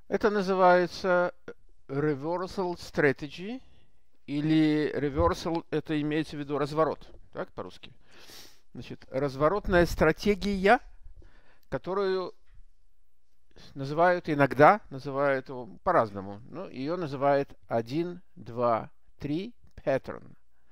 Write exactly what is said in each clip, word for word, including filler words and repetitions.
Это называется reversal strategy, или reversal, это имеется в виду разворот, так, по-русски. Значит, разворотная стратегия, которую называют иногда, называют его по-разному, но ее называют один, два, три pattern.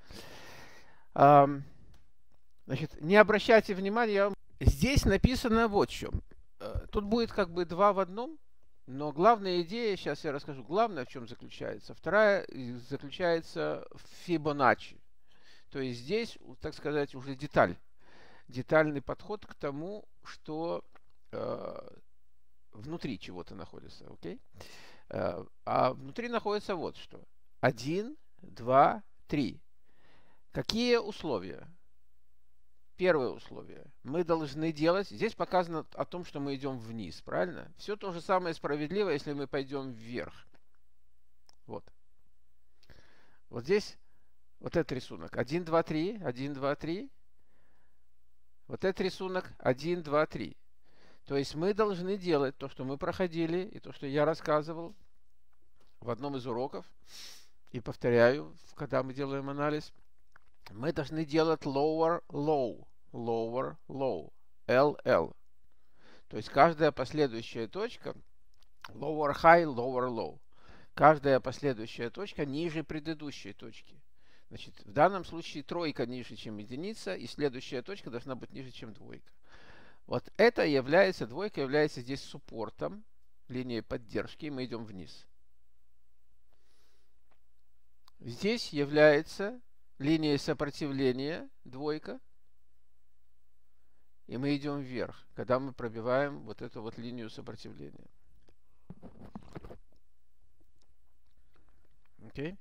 Значит, не обращайте внимания, здесь написано вот в чем. Тут будет как бы два в одном, но главная идея, сейчас я расскажу, главное в чем заключается. Вторая заключается в Фибоначчи. То есть здесь, так сказать, уже деталь. Детальный подход к тому, что э, внутри чего-то находится. Окей? Э, а внутри находится вот что. Один, два, три. Какие условия? Первое условие. Мы должны делать... Здесь показано о том, что мы идем вниз, правильно? Все то же самое справедливо, если мы пойдем вверх. Вот. Вот здесь вот этот рисунок. один, два, три. один, два, три. Вот этот рисунок. один, два, три. То есть мы должны делать то, что мы проходили, и то, что я рассказывал в одном из уроков. И повторяю, когда мы делаем анализ. Мы должны делать lower, low, lower, low, эл эл. То есть каждая последующая точка, lower, high, lower, low. Каждая последующая точка ниже предыдущей точки. Значит, в данном случае тройка ниже, чем единица, и следующая точка должна быть ниже, чем двойка. Вот это является, двойка является здесь суппортом, линией поддержки, и мы идем вниз. Здесь является линия сопротивления, двойка, и мы идем вверх, когда мы пробиваем вот эту вот линию сопротивления. Окей?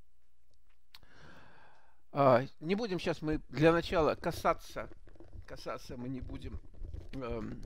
А, не будем сейчас мы для начала касаться, касаться мы не будем эм,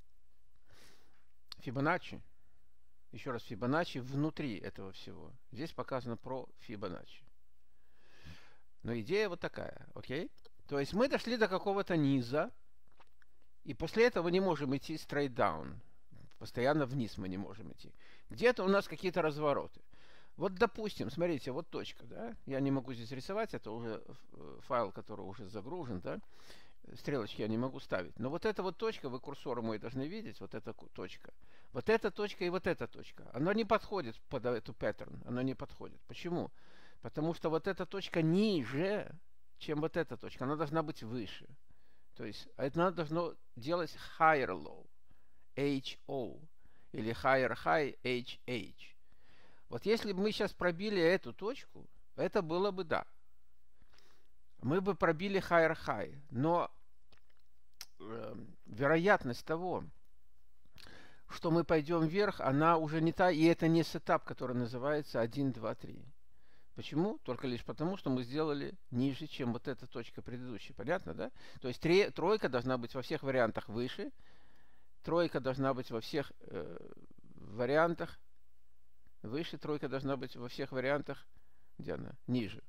Фибоначчи. Еще раз, Фибоначчи внутри этого всего. Здесь показано про Фибоначчи. Но идея вот такая, окей? То есть мы дошли до какого-то низа, и после этого не можем идти straight down. Постоянно вниз мы не можем идти. Где-то у нас какие-то развороты. Вот, допустим, смотрите, вот точка, да? Я не могу здесь рисовать, это уже файл, который уже загружен, да? Стрелочки я не могу ставить. Но вот эта вот точка, вы курсором мой должны видеть, вот эта точка. Вот эта точка и вот эта точка. Она не подходит под эту паттерн, она не подходит. Почему? Потому что вот эта точка ниже, чем вот эта точка. Она должна быть выше. То есть она должна делать higher low, эйч о, или higher high, эйч эйч. Вот если бы мы сейчас пробили эту точку, это было бы да. Мы бы пробили higher high. Но э, вероятность того, что мы пойдем вверх, она уже не та. И это не сетап, который называется один, два, три. Почему? Только лишь потому, что мы сделали ниже, чем вот эта точка предыдущая. Понятно, да? То есть три, тройка должна быть во всех вариантах выше. Тройка должна быть во всех э, вариантах выше. Тройка должна быть во всех вариантах, где она? Ниже.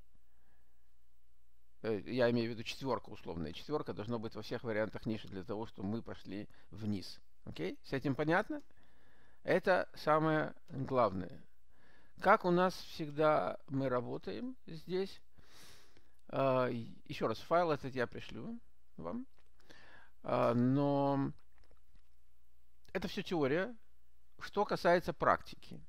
Э, я имею в виду четверка условная. Четверка должна быть во всех вариантах ниже для того, чтобы мы пошли вниз. Окей? С этим понятно? Это самое главное. Как у нас всегда мы работаем здесь. Uh, еще раз, файл этот я пришлю вам. Uh, но это все теория. Что касается практики.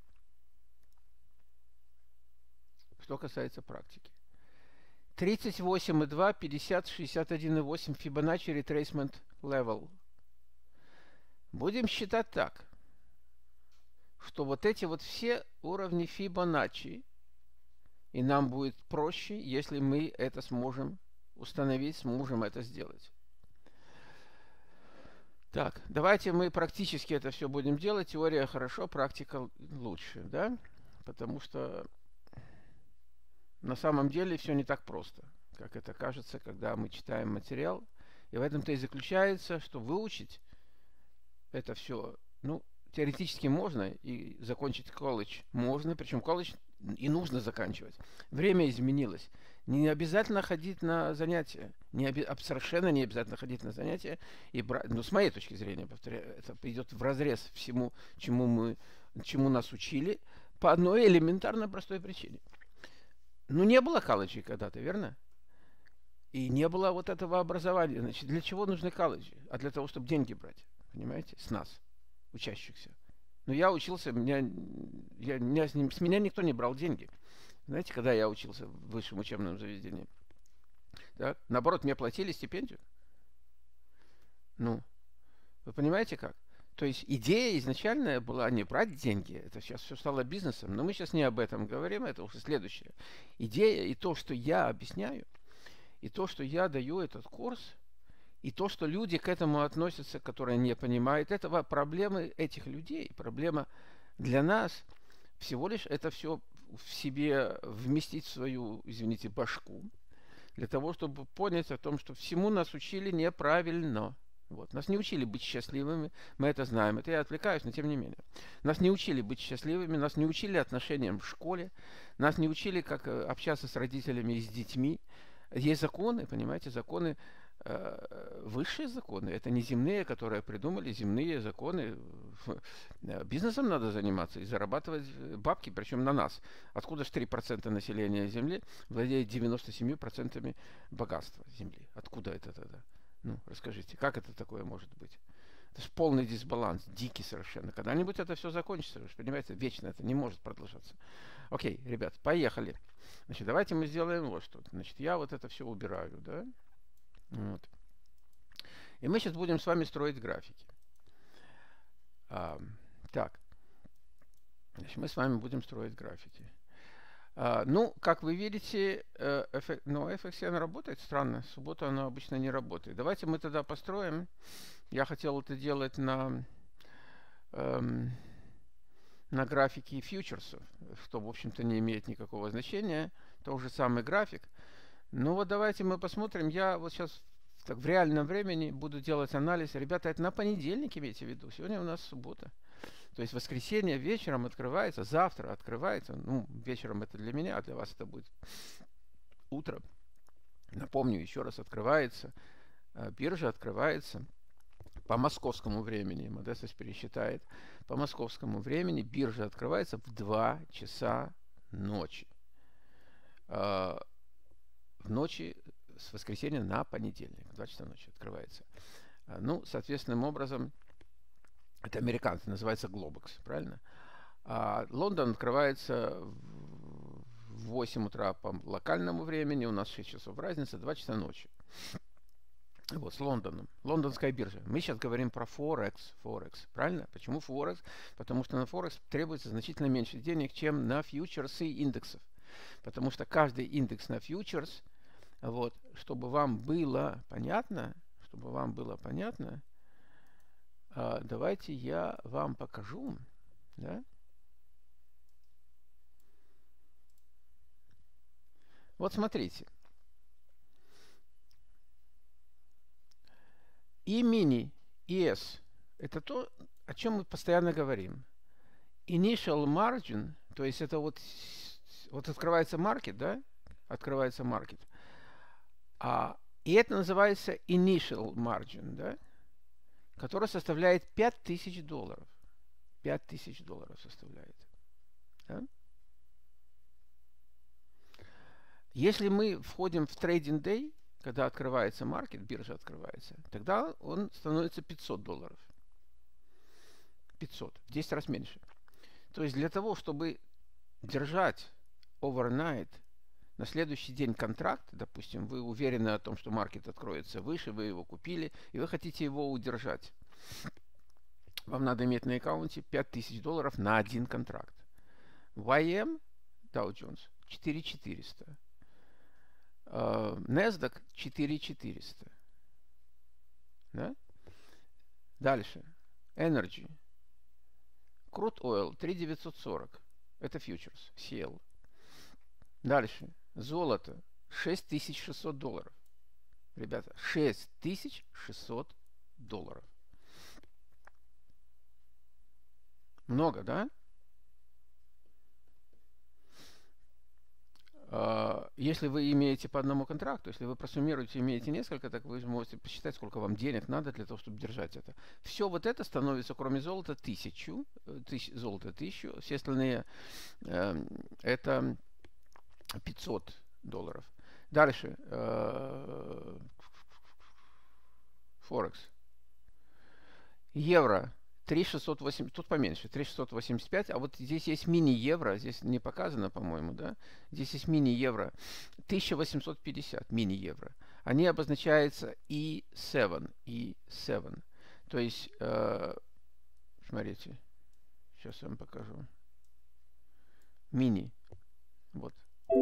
Что касается практики. тридцать восемь и два, пятьдесят, шестьдесят один и восемь Fibonacci Retracement Level. Будем считать так, что вот эти вот все уровни Фибоначчи, и нам будет проще, если мы это сможем установить, сможем это сделать. Так, давайте мы практически это все будем делать. Теория хорошо, практика лучше, да? Потому что на самом деле все не так просто, как это кажется, когда мы читаем материал. И в этом-то и заключается, что выучить это все, ну, теоретически можно, и закончить колледж можно, причем колледж и нужно заканчивать. Время изменилось. Не обязательно ходить на занятия. Не оби... Совершенно не обязательно ходить на занятия. И брать... Ну, с моей точки зрения, повторяю, это идет вразрез всему, чему мы чему нас учили, по одной элементарно простой причине. Ну, не было колледжей когда-то, верно? И не было вот этого образования. Значит, для чего нужны колледжи? А для того, чтобы деньги брать, понимаете, с нас, учащихся. Но я учился, меня, я, меня, с меня никто не брал деньги. Знаете, когда я учился в высшем учебном заведении? Да? Наоборот, мне платили стипендию. Ну, вы понимаете как? То есть идея изначальная была не брать деньги, это сейчас все стало бизнесом, но мы сейчас не об этом говорим, это уже следующее. Идея и то, что я объясняю, и то, что я даю этот курс, и то, что люди к этому относятся, которые не понимают этого, проблемы этих людей, проблема для нас всего лишь это все в себе вместить в свою, извините, башку, для того, чтобы понять о том, что всему нас учили неправильно. Вот. Нас не учили быть счастливыми, мы это знаем. Это я отвлекаюсь, но тем не менее. Нас не учили быть счастливыми, нас не учили отношениям в школе, нас не учили, как общаться с родителями и с детьми. Есть законы, понимаете, законы, э, высшие законы. Это не земные, которые придумали, земные законы. Бизнесом надо заниматься и зарабатывать бабки, причем на нас. Откуда же три процента населения Земли владеет девяносто семь процентов богатства Земли? Откуда это тогда? Ну, расскажите, как это такое может быть? Это же полный дисбаланс, дикий совершенно. Когда-нибудь это все закончится, вы же понимаете, вечно это не может продолжаться. Окей, ребят, поехали. Значит, давайте мы сделаем вот что. Значит, я вот это все убираю, да? Вот. И мы сейчас будем с вами строить графики. А, так. Значит, мы с вами будем строить графики. А, ну, как вы видите, э, эффект, ну, эф икс эн работает странно. В субботу оно обычно не работает. Давайте мы тогда построим. Я хотел это делать на, эм, на графике фьючерсов, что, в общем-то, не имеет никакого значения. Тот же самый график. Ну, вот давайте мы посмотрим. Я вот сейчас так, в реальном времени буду делать анализ. Ребята, это на понедельник имейте в виду. Сегодня у нас суббота. То есть воскресенье вечером открывается, завтра открывается. Ну, вечером это для меня, а для вас это будет утром. Напомню, еще раз открывается. Биржа открывается по московскому времени. Модестас пересчитает. По московскому времени биржа открывается в два часа ночи. В ночи с воскресенья на понедельник. В два часа ночи открывается. Ну, соответственным образом, это американцы, называется Globex, правильно? А Лондон открывается в восемь утра по локальному времени, у нас шесть часов разница, два часа ночи. Вот, с Лондоном. Лондонская биржа. Мы сейчас говорим про Форекс. Форекс, правильно? Почему Форекс? Потому что на Форекс требуется значительно меньше денег, чем на фьючерсы индексов. Потому что каждый индекс на фьючерс, вот, чтобы вам было понятно, чтобы вам было понятно, Uh, давайте я вам покажу, да? Вот смотрите. И мини, и S – это то, о чем мы постоянно говорим. Initial margin, то есть это вот, вот открывается маркет, да? Открывается маркет. А, и это называется initial margin, да? Который составляет пять тысяч долларов. пять тысяч долларов составляет. Да? Если мы входим в трейдинг дэй, когда открывается маркет, биржа открывается, тогда он становится пятьсот долларов. пятьсот. В десять раз меньше. То есть для того, чтобы держать overnight на следующий день контракт, допустим, вы уверены о том, что маркет откроется выше, вы его купили, и вы хотите его удержать. Вам надо иметь на аккаунте пять тысяч долларов на один контракт. вай эм, Dow Jones, четыре тысячи четыреста. Uh, NASDAQ четыре тысячи четыреста. Да? Дальше. Energy. Crude Oil три тысячи девятьсот сорок. Это фьючерс, си эл. Дальше. Золото шесть тысяч шестьсот долларов. Ребята, шесть тысяч шестьсот долларов. Много, да? если вы имеете по одному контракту, если вы просуммируете, имеете несколько, так вы можете посчитать, сколько вам денег надо для того, чтобы держать это. Все вот это становится, кроме золота, тысячу, тысяч, золото тысячу, все остальные э, это пятьсот долларов. Дальше. Э, Форекс. Евро. три шестьсот восемьдесят, тут поменьше, три шестьсот восемьдесят пять, а вот здесь есть мини-евро, здесь не показано, по-моему, да? Здесь есть мини-евро, тысяча восемьсот пятьдесят мини-евро. Они обозначаются и семь, и семь. То есть, э, смотрите, сейчас я вам покажу. Мини, вот.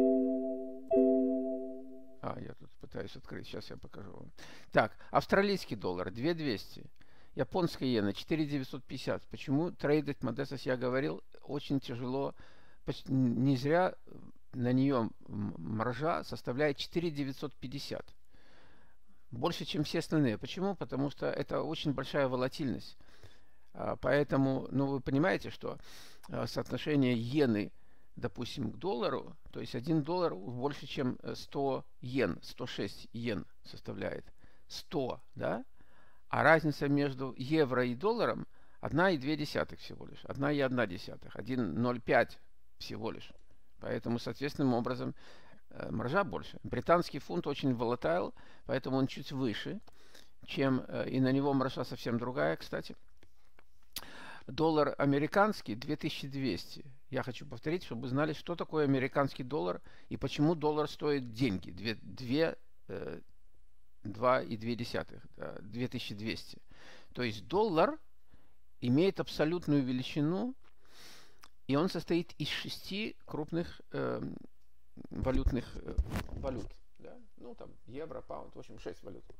А, я тут пытаюсь открыть, сейчас я покажу вам. Так, австралийский доллар, две тысячи двести. Японская иена четыре тысячи девятьсот пятьдесят. Почему трейдить Модестас, я говорил, очень тяжело. Не зря на нее маржа составляет четыре тысячи девятьсот пятьдесят. Больше, чем все остальные. Почему? Потому что это очень большая волатильность. Поэтому, ну, вы понимаете, что соотношение иены, допустим, к доллару, то есть один доллар больше, чем сто йен, сто шесть йен составляет. сто, да? А разница между евро и долларом одна целая две десятых всего лишь. одна целая одна десятая. один целая ноль пять всего лишь. Поэтому, соответственным образом, маржа больше. Британский фунт очень волатайл, поэтому он чуть выше, чем и на него маржа совсем другая, кстати. Доллар американский две тысячи двести. Я хочу повторить, чтобы вы знали, что такое американский доллар и почему доллар стоит деньги. две два и две десятых, две тысячи двести. То есть доллар имеет абсолютную величину, и он состоит из шести крупных э, валютных э, валют. Да? Ну, там, евро, паунд, в общем, шесть валют.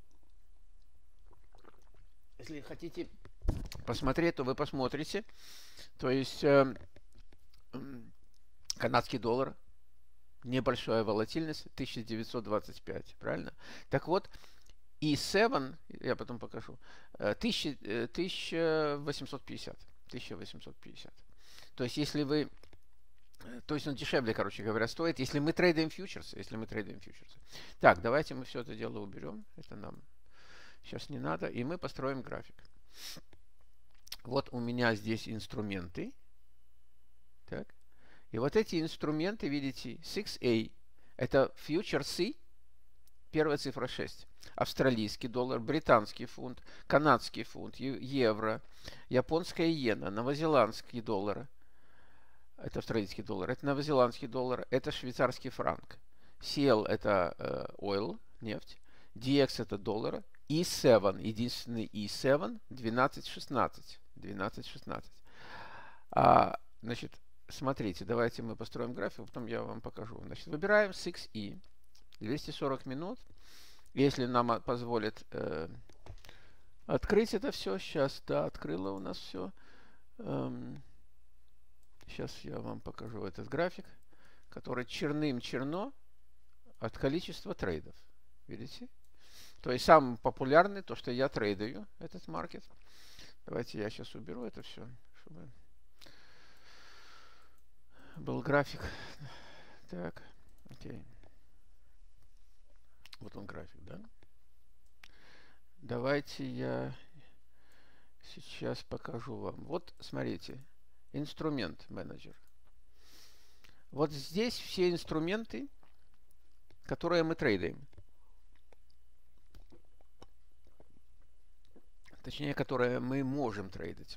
Если хотите посмотреть, то вы посмотрите. То есть э, э, канадский доллар, небольшая волатильность, тысяча девятьсот двадцать пять, правильно? Так вот, и семь, я потом покажу, тысяча восемьсот пятьдесят. тысяча восемьсот пятьдесят. То есть, если вы... То есть, он дешевле, короче говоря, стоит, если мы трейдим фьючерсы. Если мы трейдим фьючерсы. Так, давайте мы все это дело уберем. Это нам сейчас не надо. И мы построим график. Вот у меня здесь инструменты. Так. И вот эти инструменты, видите, шесть эй, это фьючерсы, первая цифра шесть. Австралийский доллар, британский фунт, канадский фунт, евро, японская иена, новозеландский доллар, это австралийский доллар, это новозеландский доллар, это швейцарский франк. си эл это э, oil, нефть, ди экс это доллар, и семь, единственный и семь, двенадцать шестнадцать. двенадцать шестнадцать. А, значит, смотрите, давайте мы построим график, потом я вам покажу. Значит, выбираем шесть и, двести сорок минут. Если нам позволит э, открыть это все, сейчас, да, открыло у нас все. Эм, сейчас я вам покажу этот график, который черным черно от количества трейдов. Видите? То есть самый популярный, то, что я трейдаю, этот маркет. Давайте я сейчас уберу это все, чтобы был график. Так, окей. Вот он график, да? Давайте я сейчас покажу вам. Вот, смотрите, инструмент менеджер. Вот здесь все инструменты, которые мы трейдаем. Точнее, которые мы можем трейдить.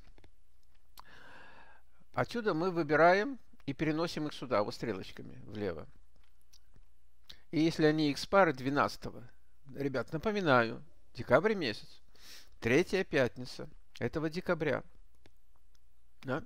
Отсюда мы выбираем и переносим их сюда, вот стрелочками влево. И если они экспары двенадцатого, ребят, напоминаю, декабрь месяц, третья пятница этого декабря. Да?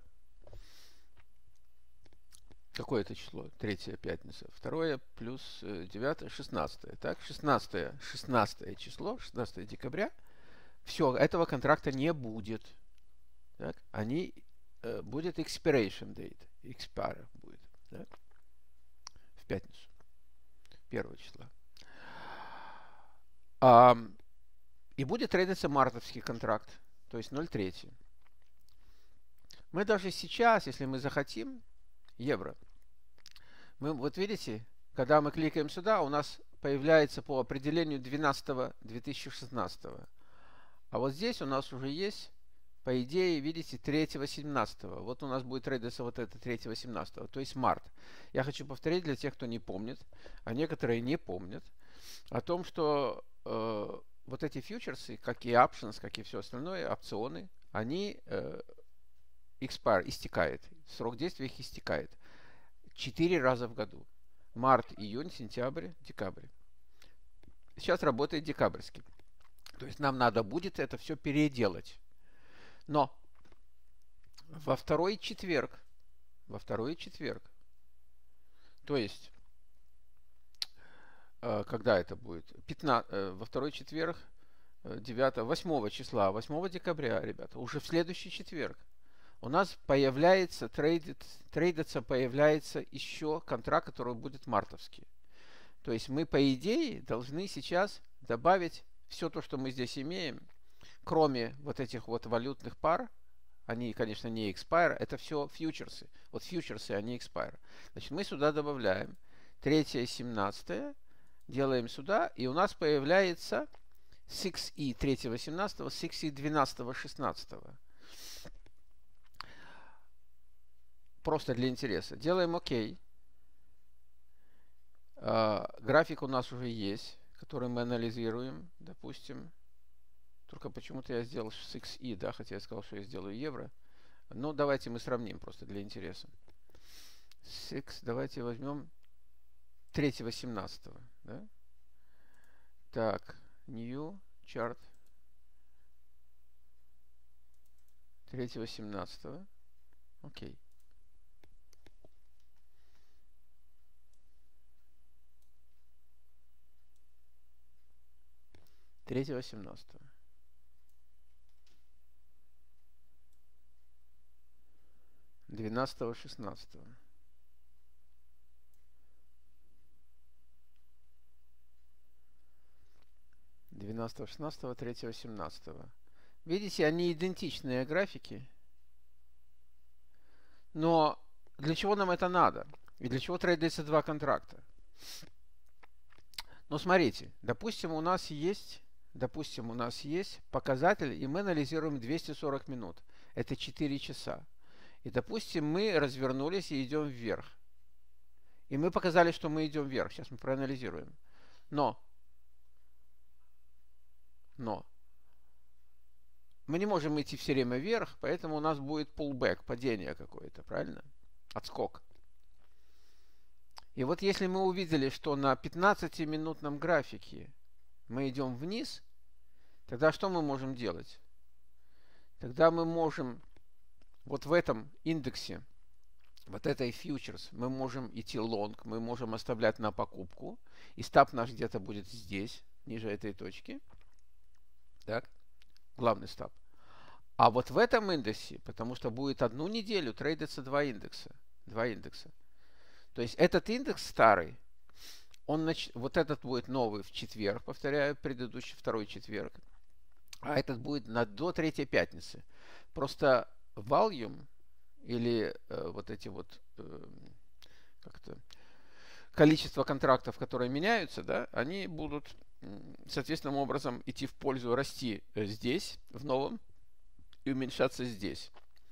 Какое это число? Третья пятница. Второе плюс девятое, шестнадцатое. Так, шестнадцатое, шестнадцатое число, шестнадцатое декабря. Все, этого контракта не будет. Так? Они э, будет expiration date. Expire будет. Так? В пятницу. Первого числа. А, и будет трейдиться мартовский контракт. То есть ноль три. Мы даже сейчас, если мы захотим, евро, мы, вот видите, Когда мы кликаем сюда, у нас появляется по определению двенадцатого две тысячи шестнадцатого. А вот здесь у нас уже есть, по идее, видите, третьего семнадцатого. Вот у нас будет трейдиться вот это третьего семнадцатого, то есть март. Я хочу повторить для тех, кто не помнит, а некоторые не помнят, о том, что э, вот эти фьючерсы, как и options, как и все остальное, опционы, они э, expire, истекает. Срок действия их истекает. Четыре раза в году. Март, июнь, сентябрь, декабрь. Сейчас работает декабрьский. То есть нам надо будет это все переделать. Но во второй четверг, во второй четверг, то есть, э, когда это будет? пятнадцатого, э, во второй четверг, девятого, восьмого числа, восьмого декабря, ребята, уже в следующий четверг у нас появляется, трейдит, трейдиться появляется еще контракт, который будет мартовский. То есть мы, по идее, должны сейчас добавить все то, что мы здесь имеем, кроме вот этих вот валютных пар. Они, конечно, не expire, это все фьючерсы. Вот фьючерсы, они expire. Значит, мы сюда добавляем третье семнадцатое, делаем сюда, и у нас появляется шесть и третьего семнадцатого, шесть и двенадцатого шестнадцатого. Просто для интереса. Делаем ОК. Uh, график у нас уже есть, который мы анализируем, допустим. Только почему-то я сделал шесть и, да, хотя я сказал, что я сделаю евро. Но давайте мы сравним просто для интереса. шесть, давайте возьмем третьего семнадцатого, да? Так, new chart третьего семнадцатого. Окей. третьего семнадцатого. двенадцатого шестнадцатого. двенадцатого шестнадцатого, третьего семнадцатого. Видите, они идентичные графики. Но для чего нам это надо? И для чего трейдится два контракта? Ну, смотрите, допустим, у нас есть, допустим, у нас есть показатель, и мы анализируем двести сорок минут. Это четыре часа. И, допустим, мы развернулись и идем вверх. И мы показали, что мы идем вверх. Сейчас мы проанализируем. Но, но, мы не можем идти все время вверх, поэтому у нас будет pullback, падение какое-то, правильно? Отскок. И вот если мы увидели, что на пятнадцатиминутном графике мы идем вниз, тогда что мы можем делать? Тогда мы можем вот в этом индексе, вот этой фьючерс, мы можем идти лонг, мы можем оставлять на покупку, и стоп наш где-то будет здесь, ниже этой точки. Так, главный стоп. А вот в этом индексе, потому что будет одну неделю трейдиться два индекса, два индекса. То есть этот индекс старый, он нач... вот этот будет новый в четверг, повторяю, предыдущий второй четверг, а этот будет на до третьей пятницы. Просто volume или э, вот эти вот э, как-то количество контрактов, которые меняются, да, они будут э, соответственным образом идти в пользу, расти э, здесь, в новом, и уменьшаться здесь.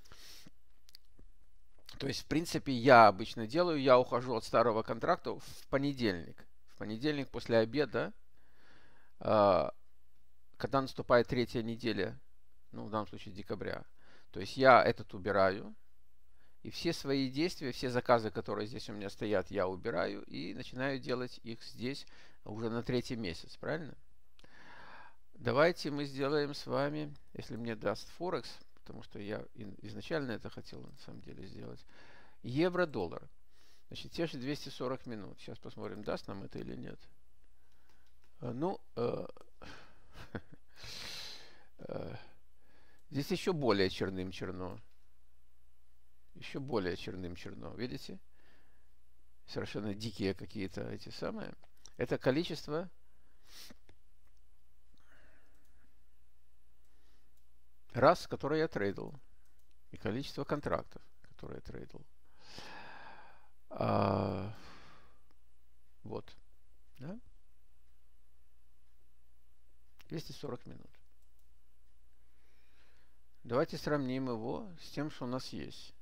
То есть, в принципе, я обычно делаю, я ухожу от старого контракта в понедельник. В понедельник после обеда, э, когда наступает третья неделя, ну, в данном случае декабря, то есть я этот убираю, и все свои действия, все заказы, которые здесь у меня стоят, я убираю и начинаю делать их здесь уже на третий месяц, правильно? Давайте мы сделаем с вами, если мне даст Форекс, потому что я изначально это хотел на самом деле сделать, евро-доллар. Значит, те же двести сорок минут. Сейчас посмотрим, даст нам это или нет. Ну, здесь еще более черным черно. Еще более черным черно. Видите? Совершенно дикие какие-то эти самые. Это количество раз, которые я трейдил. И количество контрактов, которые я трейдил. А... двести сорок минут. Давайте сравним его с тем, что у нас есть.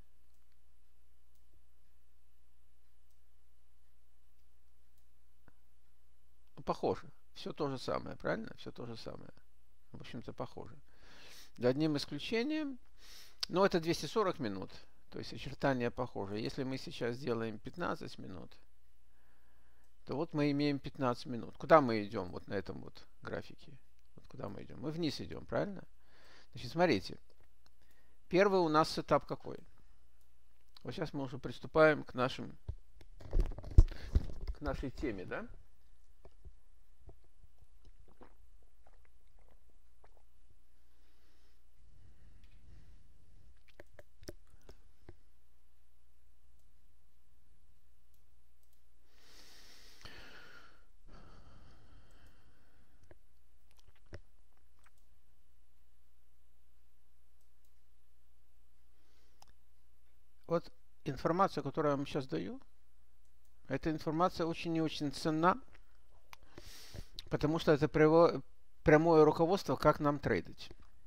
Похоже. Все то же самое, правильно? Все то же самое. В общем-то, похоже. За одним исключением, но это двести сорок минут. То есть очертания похожи. Если мы сейчас сделаем пятнадцать минут, то вот мы имеем пятнадцать минут. Куда мы идем вот на этом вот графике? Вот куда мы идем? Мы вниз идем, правильно? Значит, смотрите. Первый у нас этап какой? Вот сейчас мы уже приступаем к нашим, к нашей теме, да? Вот информация, которую я вам сейчас даю, эта информация очень и очень ценна, потому что это прямое руководство, как нам трейдить.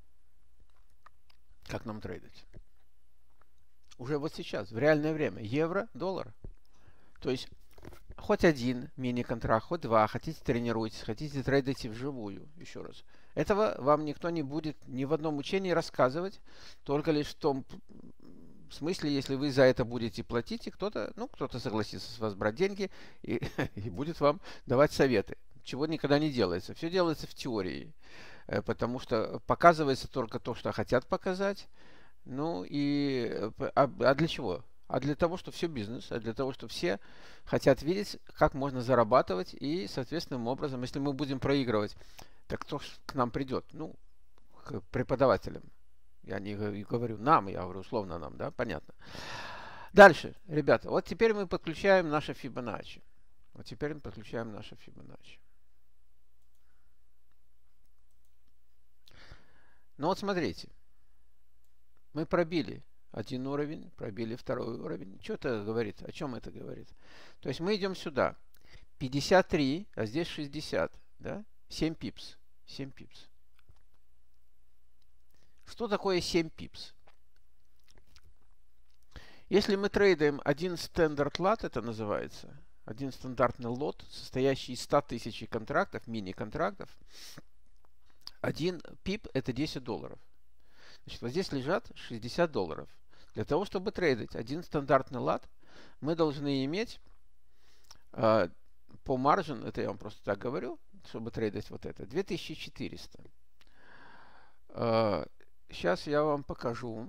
Как нам трейдить. Уже вот сейчас, в реальное время. Евро, доллар. То есть, хоть один мини-контракт, хоть два. Хотите, тренируйтесь, хотите, трейдите вживую. Еще раз. Этого вам никто не будет ни в одном учении рассказывать. Только лишь в том в смысле, если вы за это будете платить, и кто-то, ну, кто-то согласится с вас брать деньги и, и будет вам давать советы. Чего никогда не делается. Все делается в теории. Потому что показывается только то, что хотят показать. Ну и... А, а для чего? А для того, что все бизнес. А для того, что все хотят видеть, как можно зарабатывать. И, соответственным образом, если мы будем проигрывать, так кто к нам придет? Ну, к преподавателям. Я не говорю нам, я говорю условно нам, да? Понятно. Дальше, ребята. Вот теперь мы подключаем наше Fibonacci. Вот теперь мы подключаем наше Fibonacci. Ну вот смотрите. Мы пробили один уровень, пробили второй уровень. Что это говорит? О чем это говорит? То есть мы идем сюда. пятьдесят три, а здесь шестьдесят. Да? семь пипс. семь пипс. Что такое семь пипс? Если мы трейдаем один стандарт лот, это называется, один стандартный лот, состоящий из ста тысяч контрактов, мини-контрактов, один пип это десять долларов. Значит, вот здесь лежат шестьдесят долларов. Для того, чтобы трейдить один стандартный лот, мы должны иметь э, по маржин, это я вам просто так говорю, чтобы трейдить вот это, две тысячи четыреста. Э, сейчас я вам покажу.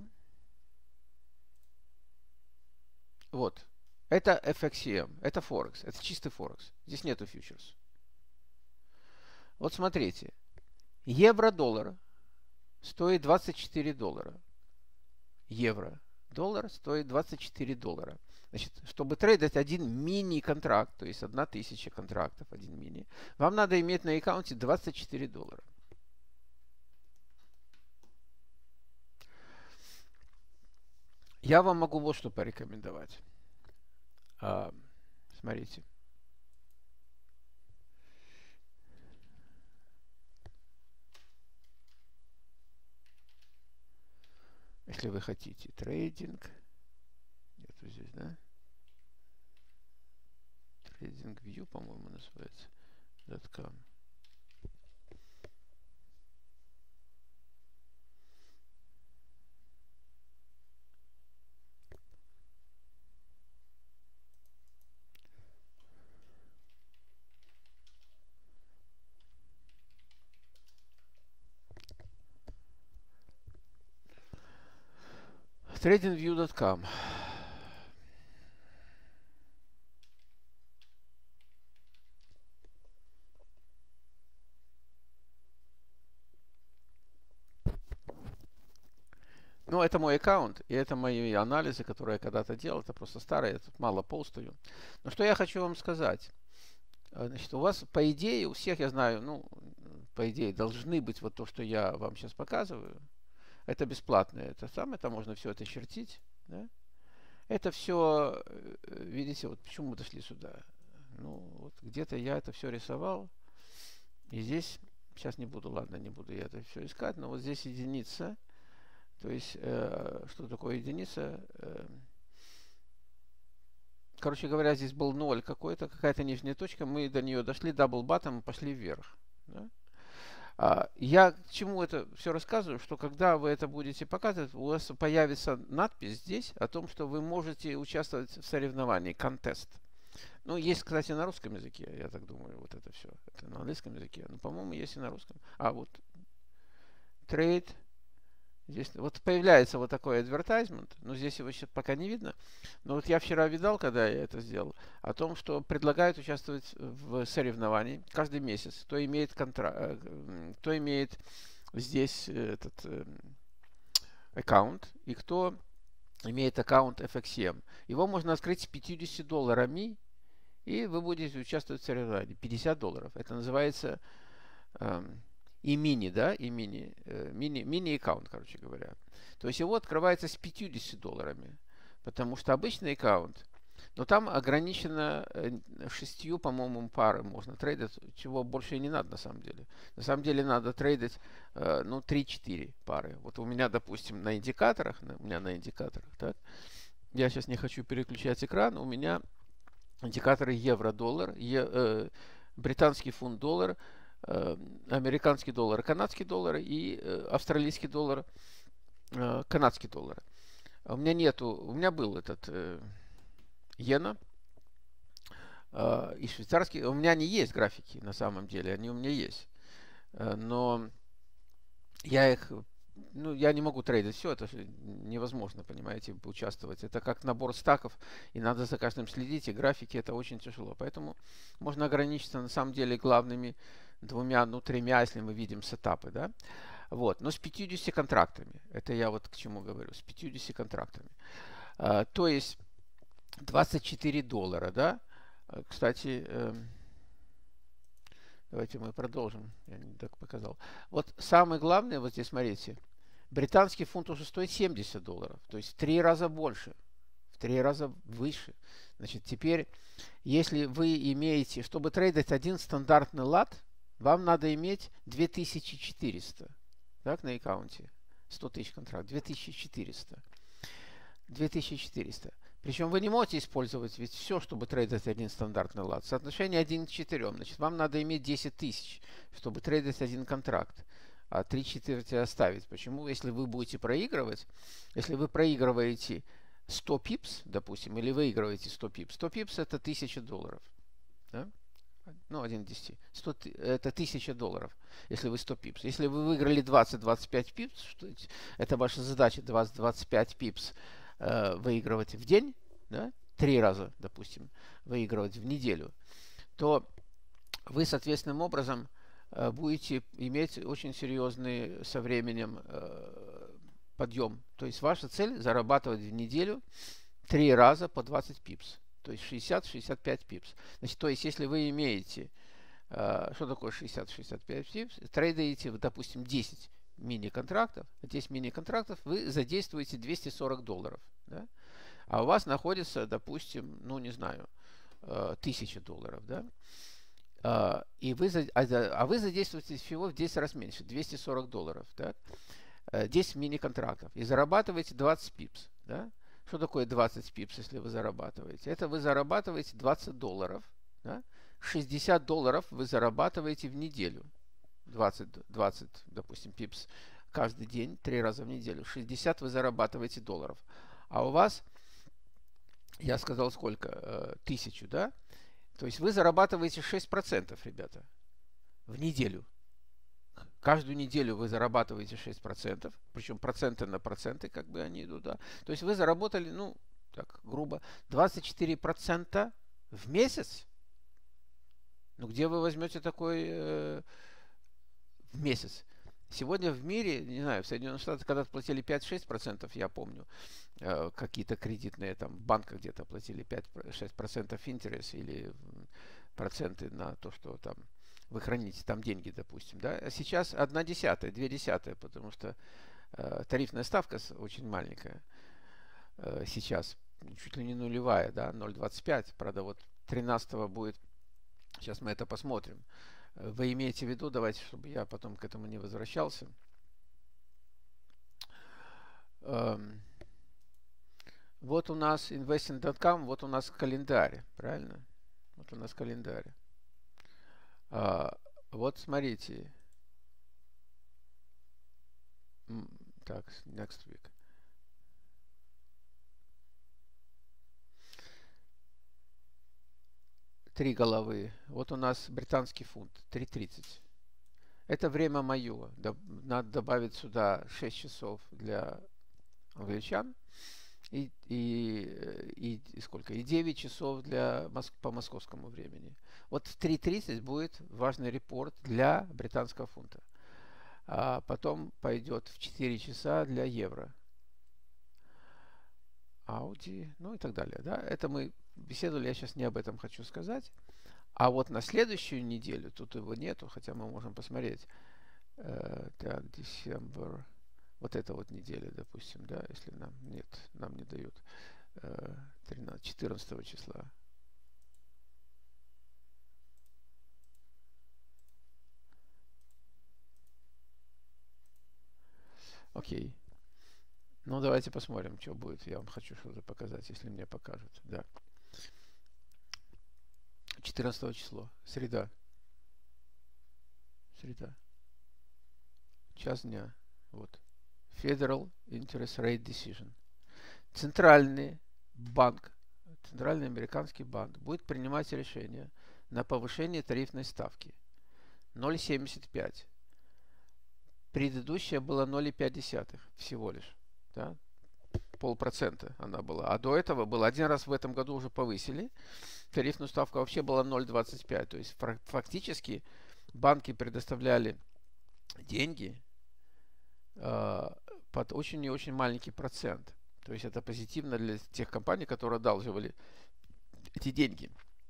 Вот. Это эф икс си эм, это Форекс, это чистый Форекс. Здесь нету фьючерс. Вот смотрите. Евро-доллар стоит двадцать четыре доллара. Евро-доллар стоит двадцать четыре доллара. Значит, чтобы трейдить один мини-контракт, то есть одна тысяча контрактов, один мини, вам надо иметь на аккаунте двадцать четыре доллара. Я вам могу вот что порекомендовать. А, смотрите. Если вы хотите трейдинг, нету здесь, да? Трейдинг View, по-моему, называется. .com. трейдинг вью точка ком. Ну, это мой аккаунт, и это мои анализы, которые я когда-то делал. Это просто старые, я тут мало полстую. Но что я хочу вам сказать. Значит, у вас, по идее, у всех, я знаю, ну, по идее, должны быть вот то, что я вам сейчас показываю. Это бесплатно. Это самое, там можно все это чертить. Да? Это все, видите, вот почему мы дошли сюда. Ну, вот где-то я это все рисовал. И здесь сейчас не буду, ладно, не буду я это все искать, но вот здесь единица. То есть, э, что такое единица? Э, короче говоря, здесь был ноль какой-то, какая-то нижняя точка, мы до нее дошли, дабл баттом, пошли вверх. Да? А, я к чему это все рассказываю, что когда вы это будете показывать, у вас появится надпись здесь о том, что вы можете участвовать в соревновании, контест. Ну, есть, кстати, на русском языке, я так думаю, вот это все. Это на английском языке, но, по-моему, есть и на русском. А, вот, trade. Здесь вот появляется вот такой advertisement, но здесь его сейчас пока не видно. Но вот я вчера видал, когда я это сделал, о том, что предлагают участвовать в соревновании каждый месяц. Кто имеет контракт, кто имеет здесь этот аккаунт и кто имеет аккаунт эф икс эм. Его можно открыть с пятьюдесятью долларами, и вы будете участвовать в соревновании. пятьдесят долларов. Это называется эм, и мини, да, и мини, э, мини, мини-аккаунт, короче говоря. То есть его открывается с пятьюдесятью долларами, потому что обычный аккаунт, но там ограничено э, шестью, по-моему, пары можно трейдить, чего больше и не надо на самом деле. На самом деле надо трейдить, э, ну, три-четыре пары. Вот у меня, допустим, на индикаторах, на, у меня на индикаторах, так, я сейчас не хочу переключать экран, у меня индикаторы евро-доллар, е, э, британский фунт-доллар, американский доллар, канадский доллар и э, австралийский доллар, э, канадский доллар. У меня нету, у меня был этот э, иена э, и швейцарский. У меня не есть графики на самом деле, они у меня есть. Э, но я их, ну, я не могу трейдить все, это же невозможно, понимаете, участвовать. Это как набор стаков, и надо за каждым следить, и графики это очень тяжело. Поэтому можно ограничиться на самом деле главными двумя, ну, тремя, если мы видим сетапы, да. Вот, но с пятьюдесятью контрактами. Это я вот к чему говорю, с пятьюдесятью контрактами. А, то есть двадцать четыре доллара, да. Кстати, э, давайте мы продолжим. Я не так показал. Вот самое главное, вот здесь смотрите, британский фунт уже стоит семьдесят долларов, то есть в три раза больше, в три раза выше. Значит, теперь, если вы имеете, чтобы трейдить один стандартный лот, вам надо иметь две тысячи четыреста, так, на аккаунте. сто тысяч контракт, две тысячи четыреста. две тысячи четыреста. Причем вы не можете использовать ведь все, чтобы трейдить один стандартный лот. Соотношение один к четырем. Значит, вам надо иметь десять тысяч, чтобы трейдить один контракт. А три четверти оставить. Почему? Если вы будете проигрывать, если вы проигрываете сто пипс, допустим, или выигрываете сто пипс, сто пипс это тысяча долларов. Да? Ну, один к десяти. сто, это тысяча долларов, если вы сто пипс. Если вы выиграли двадцать-двадцать пять пипс, что это ваша задача двадцать-двадцать пять пипс э, выигрывать в день, да, три раза, допустим, выигрывать в неделю, то вы, соответственным образом, э, будете иметь очень серьезный со временем э, подъем. То есть ваша цель зарабатывать в неделю три раза по двадцать пипс. То есть шестьдесят-шестьдесят пять пипс. Значит, то есть, если вы имеете, э, что такое шестьдесят-шестьдесят пять пипс, трейдаете, допустим, десять мини-контрактов, десять мини-контрактов, вы задействуете двести сорок долларов. Да? А у вас находится, допустим, ну, не знаю, э, тысяча долларов. Да? Э, и вы, а вы задействуете всего в десять раз меньше, двести сорок долларов. Да? десять мини-контрактов. И зарабатываете двадцать пипс. Да? Что такое двадцать пипс, если вы зарабатываете? Это вы зарабатываете двадцать долларов. Да? шестьдесят долларов вы зарабатываете в неделю. двадцать, двадцать, допустим, пипс каждый день, три раза в неделю. шестьдесят вы зарабатываете долларов. А у вас, я сказал сколько? Тысячу, да? То есть вы зарабатываете шесть процентов, ребята, в неделю. Каждую неделю вы зарабатываете шесть процентов, причем проценты на проценты, как бы они идут, да. То есть вы заработали, ну, так, грубо, двадцать четыре процента в месяц. Ну, где вы возьмете такой э, в месяц? Сегодня в мире, не знаю, в Соединенных Штатах когда-то платили пять-шесть процентов, я помню, э, какие-то кредитные, там, банки где-то платили пять-шесть процентов интерес или проценты на то, что там вы храните там деньги, допустим, да, а сейчас одна десятая, две десятые, потому что э, тарифная ставка очень маленькая э, сейчас, чуть ли не нулевая, да, ноль целых двадцать пять, правда, вот тринадцатого будет, сейчас мы это посмотрим, Вы имеете в виду, давайте, чтобы я потом к этому не возвращался. Эм, вот у нас investing точка com, вот у нас календарь, правильно? Вот у нас календарь. А, вот смотрите. Так, next week. Три головы. Вот у нас британский фунт, три тридцать. Это время мое. Надо добавить сюда шесть часов для англичан. И, и, и сколько? И девять часов для, по московскому времени. Вот в три тридцать будет важный репорт для британского фунта. А потом пойдет в четыре часа для евро. Ауди, ну и так далее. Да? Это мы беседовали, я сейчас не об этом хочу сказать. А вот на следующую неделю, тут его нету, хотя мы можем посмотреть. Э, так, декабрь. Вот эта вот неделя, допустим, да, если нам нет, нам не дают э, тринадцатого, четырнадцатого числа. Окей. Ну, давайте посмотрим, что будет. Я вам хочу что-то показать, если мне покажут. Да. четырнадцатого число. Среда. Среда. Час дня. Вот. Federal Interest Rate Decision. Центральный банк, Центральный американский банк будет принимать решение на повышение тарифной ставки ноль целых семьдесят пять сотых. Предыдущая была ноль целых пять десятых всего лишь. Да? Полпроцента она была. А до этого было один раз в этом году уже повысили. Тарифную ставку вообще была ноль целых двадцать пять. То есть фактически банки предоставляли деньги э, под очень и очень маленький процент. То есть это позитивно для тех компаний, которые одалживали эти деньги.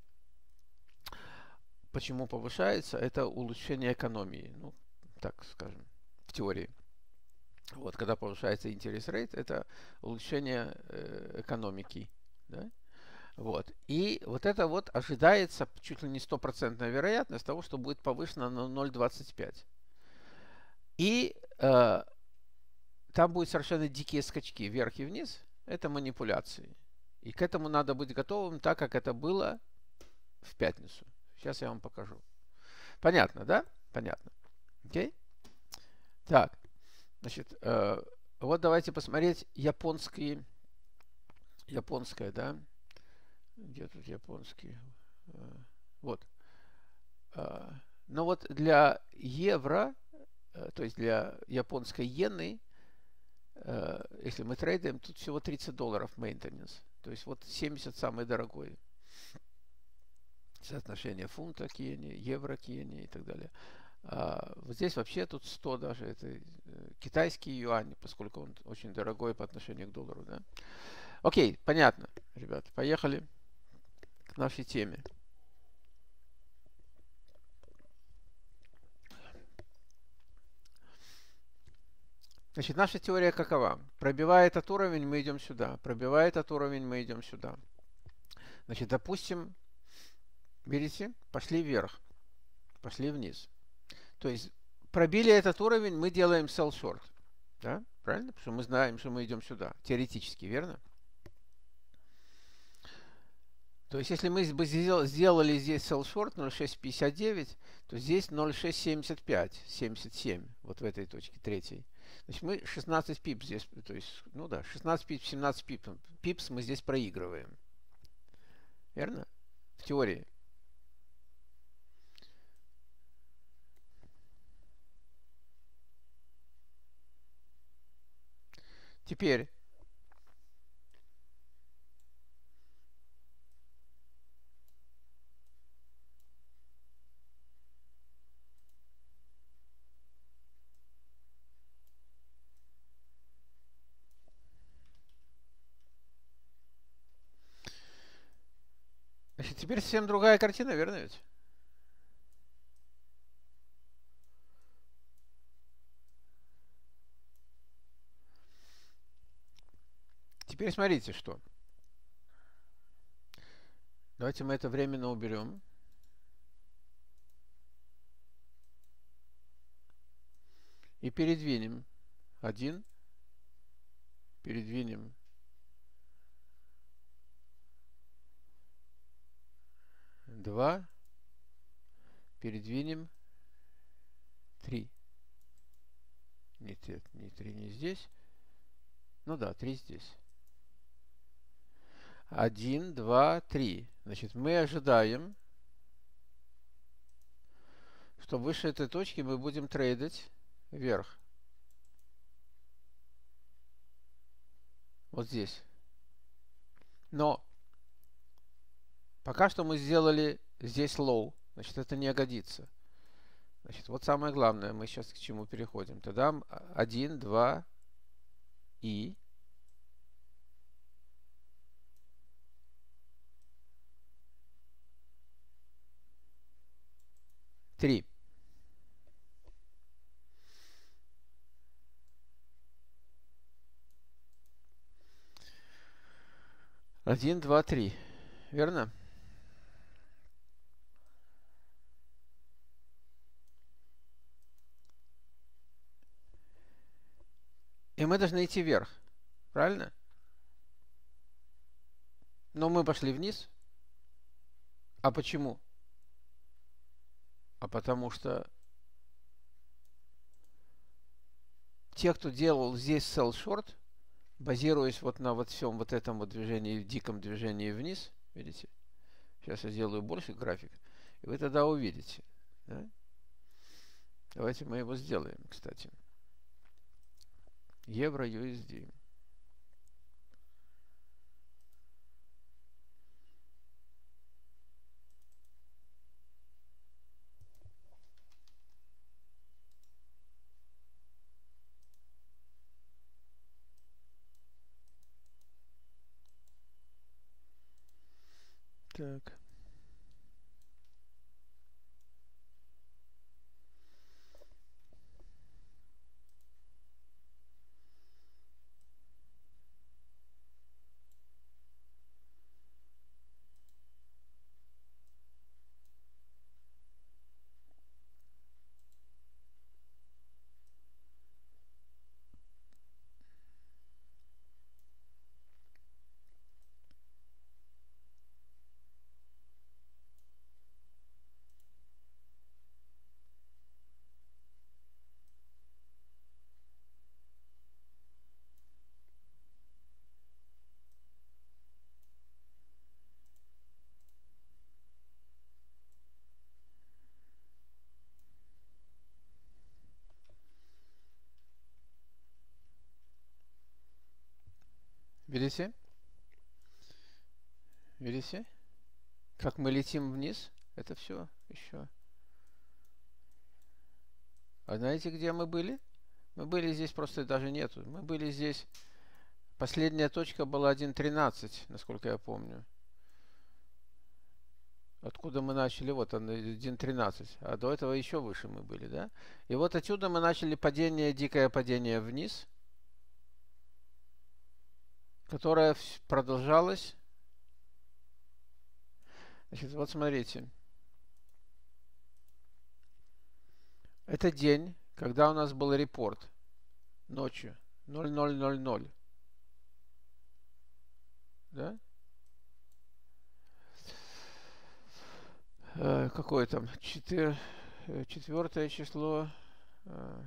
Почему повышается? Это улучшение экономии. Ну, так скажем, в теории. Вот, когда повышается интерес рейт, это улучшение э, экономики. Да? Вот. И вот это вот ожидается чуть ли не стопроцентная вероятность того, что будет повышено на ноль целых двадцать пять сотых. И э, там будут совершенно дикие скачки вверх и вниз. Это манипуляции. И к этому надо быть готовым, так как это было в пятницу. Сейчас я вам покажу. Понятно, да? Понятно. Окей? Так. Значит, э, вот давайте посмотреть японские. Японская, да? Где тут японский? Э, вот. Э, но вот для евро, э, то есть для японской иены, если мы трейдим, тут всего тридцать долларов maintenance. То есть вот семьдесят самый дорогой. Соотношение фунта к иене, евро к иене и так далее. А вот здесь вообще тут сто даже. Это китайский юань, поскольку он очень дорогой по отношению к доллару. Да? Окей, понятно, ребят. Поехали к нашей теме. Значит, наша теория какова? Пробивая этот уровень, мы идем сюда. Пробивая этот уровень, мы идем сюда. Значит, допустим, видите, пошли вверх, пошли вниз. То есть, пробили этот уровень, мы делаем sell short. Да? Правильно? Потому что мы знаем, что мы идем сюда. Теоретически, верно? То есть, если мы бы сделали здесь sell short ноль целых шесть пятьдесят девять, то здесь ноль целых шесть семьдесят пять, семьдесят семь, вот в этой точке, третьей. Значит, мы шестнадцать пип здесь, то есть, ну да, шестнадцать пип, семнадцать пип, пипс мы здесь проигрываем. Верно? В теории. Теперь. Значит, теперь совсем другая картина, верно ведь? Теперь смотрите, что. Давайте мы это временно уберем. И передвинем один, передвинем два, передвинем три. Нет, не три, не здесь. Ну да, три здесь. один, два, три. Значит, мы ожидаем, что выше этой точки мы будем трейдить вверх. Вот здесь. Но пока что мы сделали здесь low. Значит, это не годится. Значит, вот самое главное, мы сейчас к чему переходим. Тогда один, два и три. Один, два, три. Верно? И мы должны идти вверх. Правильно? Но мы пошли вниз. А почему? А потому что те, кто делал здесь sell short, базируясь вот на вот всем вот этом вот движении, диком движении вниз, видите? Сейчас я сделаю больше график, и вы тогда увидите. Да? Давайте мы его сделаем, кстати. Евро ю эс ди. Так. Видите? Видите? Как мы летим вниз? Это все еще. А знаете, где мы были? Мы были здесь, просто даже нету. Мы были здесь. Последняя точка была один тринадцать, насколько я помню. Откуда мы начали? Вот он, один тринадцать. А до этого еще выше мы были, да? И вот отсюда мы начали падение, дикое падение вниз, которое продолжалось. Значит, вот смотрите. Это день, когда у нас был репорт ночью. ноль ноль ноль ноль. Да? Э, какое там? Четыр... Четвертое число. Э,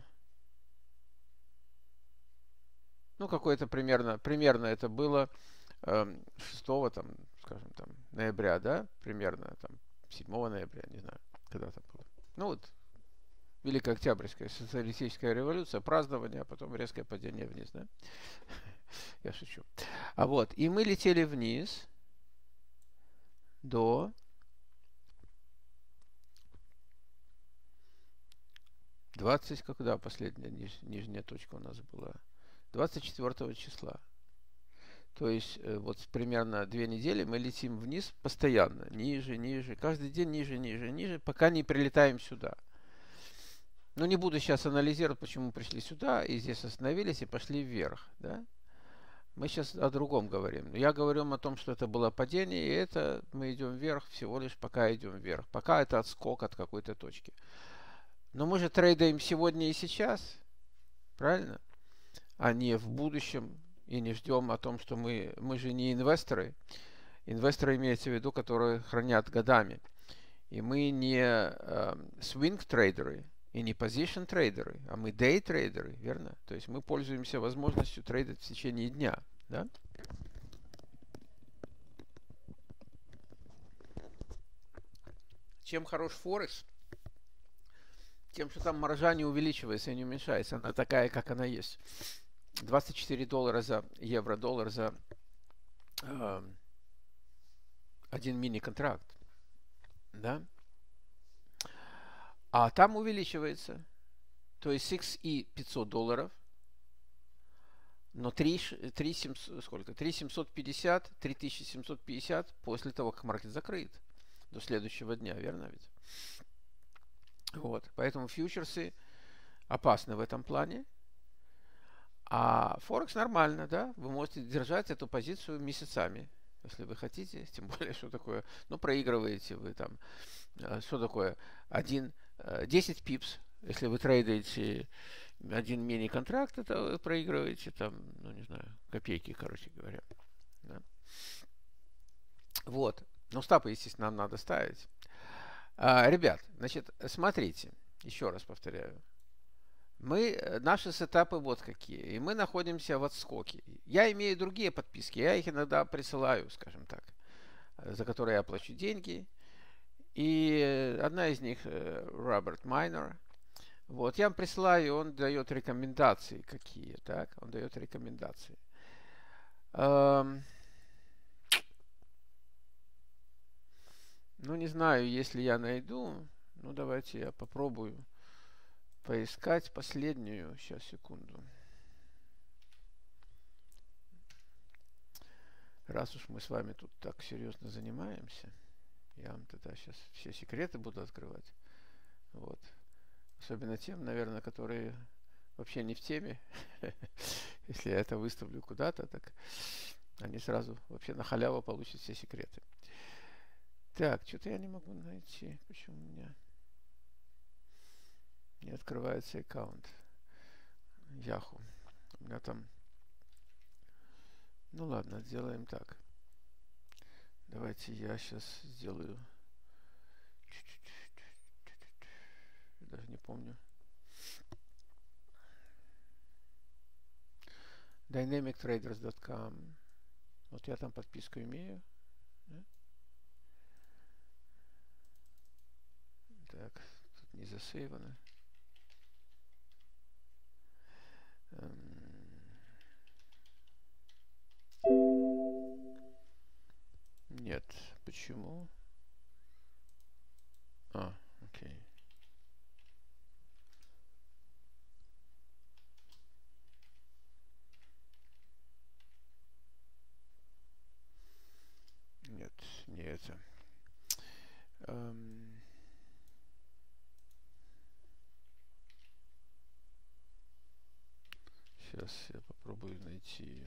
ну, какое-то примерно, примерно это было э, шестого, там, скажем, там, ноября, да? Примерно, там, седьмого ноября, не знаю, когда там было. Ну, вот, Великая Октябрьская социалистическая революция, празднование, а потом резкое падение вниз, да? Я шучу. А вот, и мы летели вниз до двадцать, когда последняя ниж, нижняя точка у нас была? двадцать четвёртого числа. То есть, э, вот примерно две недели мы летим вниз постоянно, ниже, ниже, каждый день ниже, ниже, ниже, пока не прилетаем сюда. Но не буду сейчас анализировать, почему мы пришли сюда и здесь остановились и пошли вверх, да? Мы сейчас о другом говорим. Я говорю о том, что это было падение, и это мы идем вверх всего лишь пока идем вверх. Пока это отскок от какой-то точки. Но мы же трейдаем сегодня и сейчас. правильно? А не в будущем и не ждем о том, что мы, мы же не инвесторы. Инвесторы имеется в виду, которые хранят годами. И мы не э, swing трейдеры и не position трейдеры, а мы day трейдеры, верно? То есть мы пользуемся возможностью трейдить в течение дня, да? Чем хорош Форекс? Тем, что там маржа не увеличивается и не уменьшается. Она такая, как она есть. двадцать четыре доллара за евро-доллар за э, один мини-контракт. Да? А там увеличивается. То есть икс и пятьсот долларов. Но три, три, семьсот, сколько? три семьсот пятьдесят, три тысячи семьсот пятьдесят после того, как маркет закрыт. До следующего дня, верно ведь? Вот. Поэтому фьючерсы опасны в этом плане. А Форекс нормально, да? Вы можете держать эту позицию месяцами, если вы хотите. Тем более, что такое, ну, проигрываете вы там. Что такое? Один, десять пипс. Если вы трейдаете один мини-контракт, это вы проигрываете там, ну, не знаю, копейки, короче говоря. Да? Вот. Ну, стопы, естественно, нам надо ставить. А, ребят, значит, смотрите, еще раз повторяю. Мы, наши сетапы вот какие. И мы находимся в отскоке. Я имею другие подписки. Я их иногда присылаю, скажем так, за которые я плачу деньги. И одна из них Роберт Майнер. Вот, я вам присылаю, он дает рекомендации какие, так? Он дает рекомендации. Эм... Ну, не знаю, если я найду. Ну, давайте я попробую поискать последнюю. Сейчас, секунду. Раз уж мы с вами тут так серьезно занимаемся, я вам тогда сейчас все секреты буду открывать. Вот. Особенно тем, наверное, которые вообще не в теме. Если я это выставлю куда-то, так они сразу вообще на халяву получат все секреты. Так, что-то я не могу найти. Почему у меня не открывается аккаунт Yahoo? У меня там... Ну ладно, сделаем так. Давайте я сейчас сделаю... Даже не помню. дайнамик трейдерс точка ком. Вот я там подписку имею. Да? Так, тут не засейвано. Нет. Почему? А, окей. Нет, не это. Эм... Сейчас я попробую найти.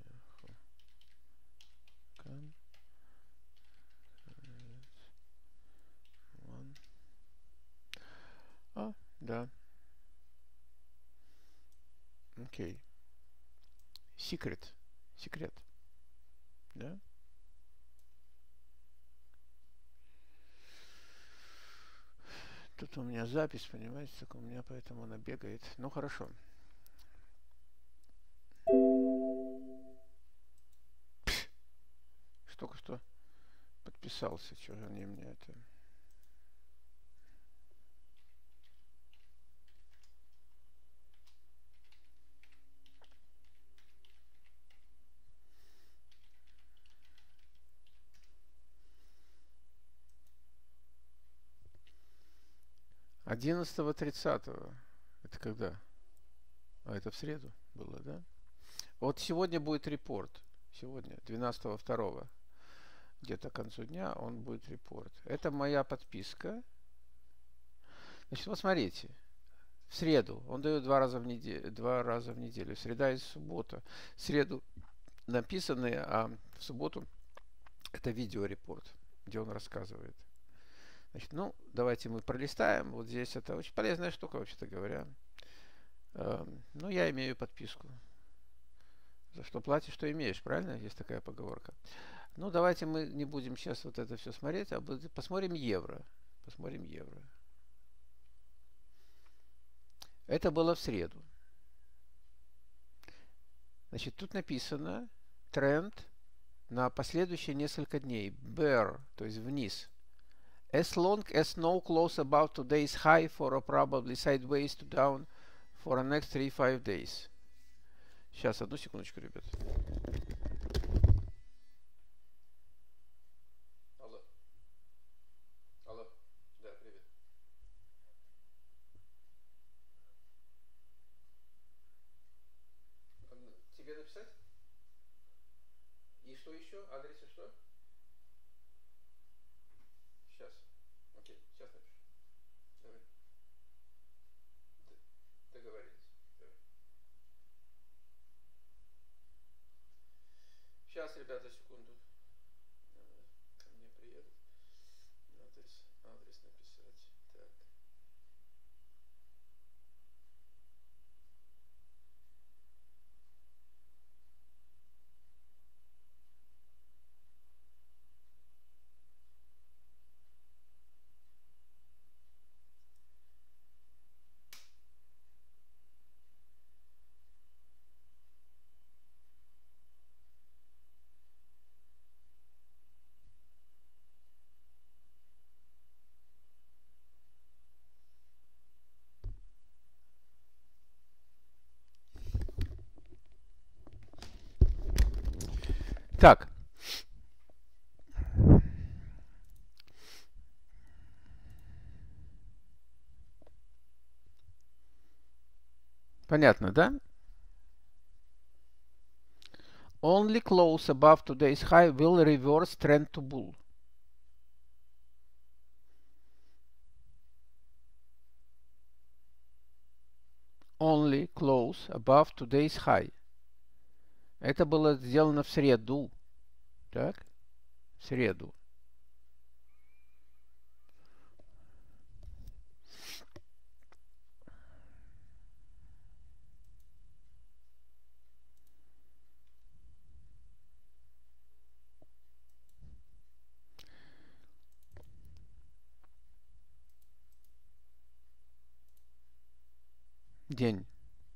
А, да. Окей. Секрет. Секрет. Да? Тут у меня запись, понимаете, так у меня поэтому она бегает. Ну, хорошо. Только что подписался, что же они мне это... одиннадцатого тридцатого. Это когда? А, это в среду было, да? Вот сегодня будет репорт. Сегодня, двенадцатого второго. Где-то к концу дня он будет репорт. Это моя подписка. Значит, вот смотрите. В среду. Он дает два раза в неделю. Два раза в неделю. Среда и суббота. В среду написанные, а в субботу это видеорепорт, где он рассказывает. Значит, ну, давайте мы пролистаем. Вот здесь это очень полезная штука, вообще-то говоря. Ну, я имею подписку. За что платишь, что имеешь, правильно? Есть такая поговорка. Ну, давайте мы не будем сейчас вот это все смотреть, а посмотрим евро. Посмотрим евро. Это было в среду. Значит, тут написано тренд на последующие несколько дней. Bear, то есть вниз. As long as no close above today's high for a probably sideways to down for the next three to five days. Сейчас, одну секундочку, ребят. Алло. Алло. Да, привет. Тебе написать? И что еще? Адрес и что? Сейчас. Окей, сейчас напишу. Давай. Договорились. Давай. Сейчас, ребята, секунду. Надо ко мне приедут. Адрес, адрес написать. Так. Так. Понятно, да? Only close above today's high will reverse trend to bull. Only close above today's high. Это было сделано в среду. Так? В среду. День.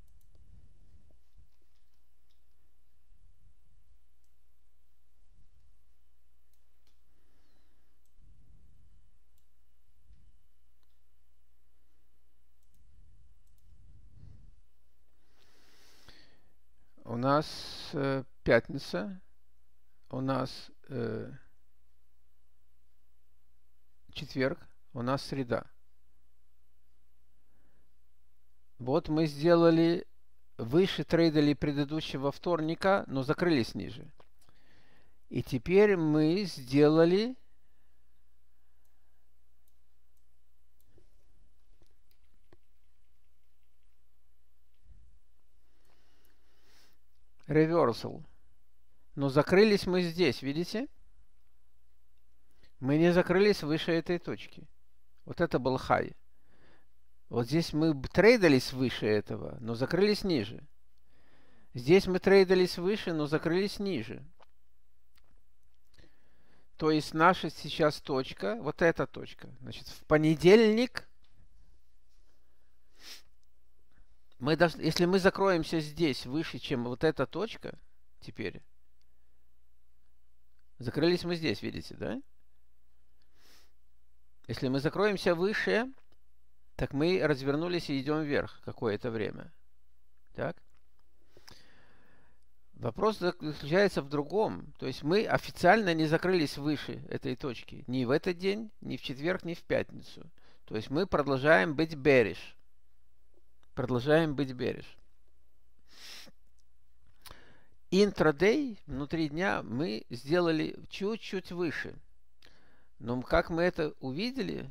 У нас э, пятница, у нас э, четверг, у нас среда. Вот мы сделали выше трейдали предыдущего вторника, но закрылись ниже. И теперь мы сделали reversal. Но закрылись мы здесь, видите? Мы не закрылись выше этой точки. Вот это был high. Вот здесь мы трейдались выше этого, но закрылись ниже. Здесь мы трейдались выше, но закрылись ниже. То есть наша сейчас точка, вот эта точка. Значит, в понедельник мы должны, если мы закроемся здесь выше, чем вот эта точка, теперь, закрылись мы здесь, видите, да? Если мы закроемся выше, так мы развернулись и идем вверх какое-то время. Так? Вопрос заключается в другом. То есть мы официально не закрылись выше этой точки. Ни в этот день, ни в четверг, ни в пятницу. То есть мы продолжаем быть bearish. Продолжаем быть bearish. Intraday, внутри дня, мы сделали чуть-чуть выше. Но как мы это увидели...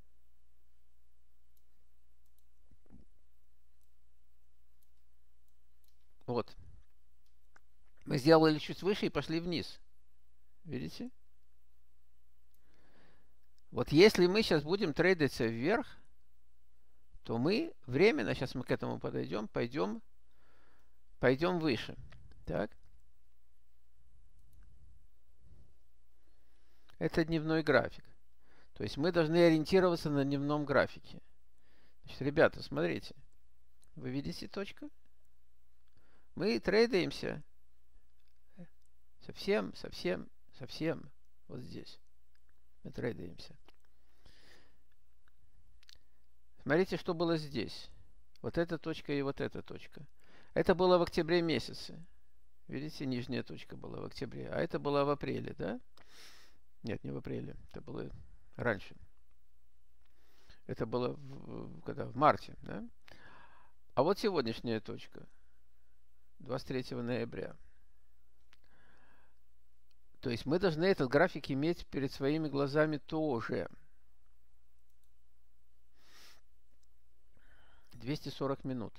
Вот. Мы сделали чуть выше и пошли вниз. Видите? Вот если мы сейчас будем трейдиться вверх, то мы временно, сейчас мы к этому подойдем, пойдем, пойдем выше. Так. Это дневной график. То есть мы должны ориентироваться на дневном графике. Значит, ребята, смотрите. Вы видите точку? Мы трейдаемся совсем, совсем, совсем вот здесь. Мы трейдаемся. Смотрите, что было здесь. Вот эта точка и вот эта точка. Это было в октябре месяце. Видите, нижняя точка была в октябре. А это было в апреле, да? Нет, не в апреле. Это было раньше. Это было в, когда? В марте, да? А вот сегодняшняя точка. двадцать третьего ноября. То есть мы должны этот график иметь перед своими глазами тоже. двести сорок минут.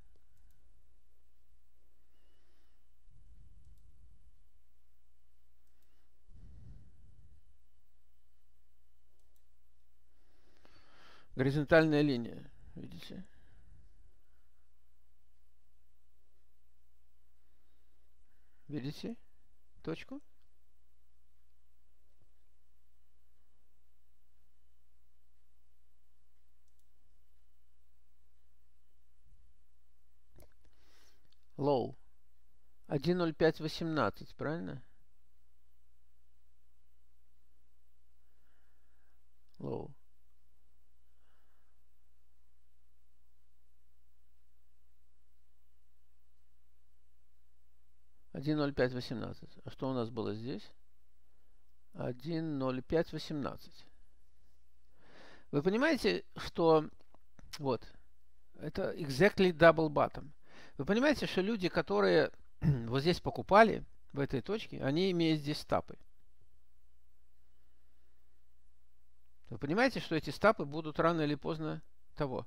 Горизонтальная линия. Видите? Видите точку? Low. один ноль пять восемнадцать, правильно? Low. один ноль пять восемнадцать. А что у нас было здесь? один ноль пять восемнадцать. Вы понимаете, что вот это exactly double bottom. Вы понимаете, что люди, которые вот здесь покупали в этой точке, они имеют здесь стапы. Вы понимаете, что эти стапы будут рано или поздно того.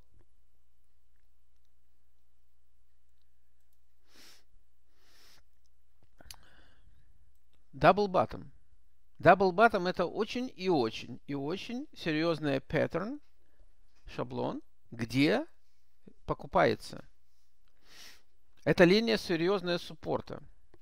Double bottom. Double bottom это очень и очень и очень серьезный паттерн, шаблон, где покупается. Это линия серьезная суппорта.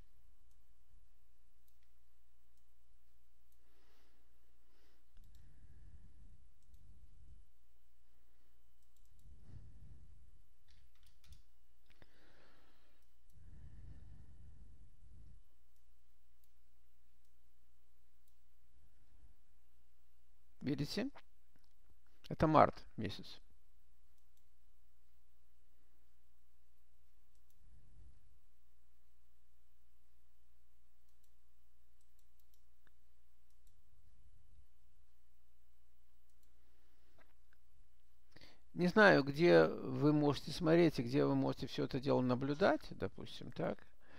Видите? Это март месяц. Не знаю, где вы можете смотреть и где вы можете все это дело наблюдать, допустим, так.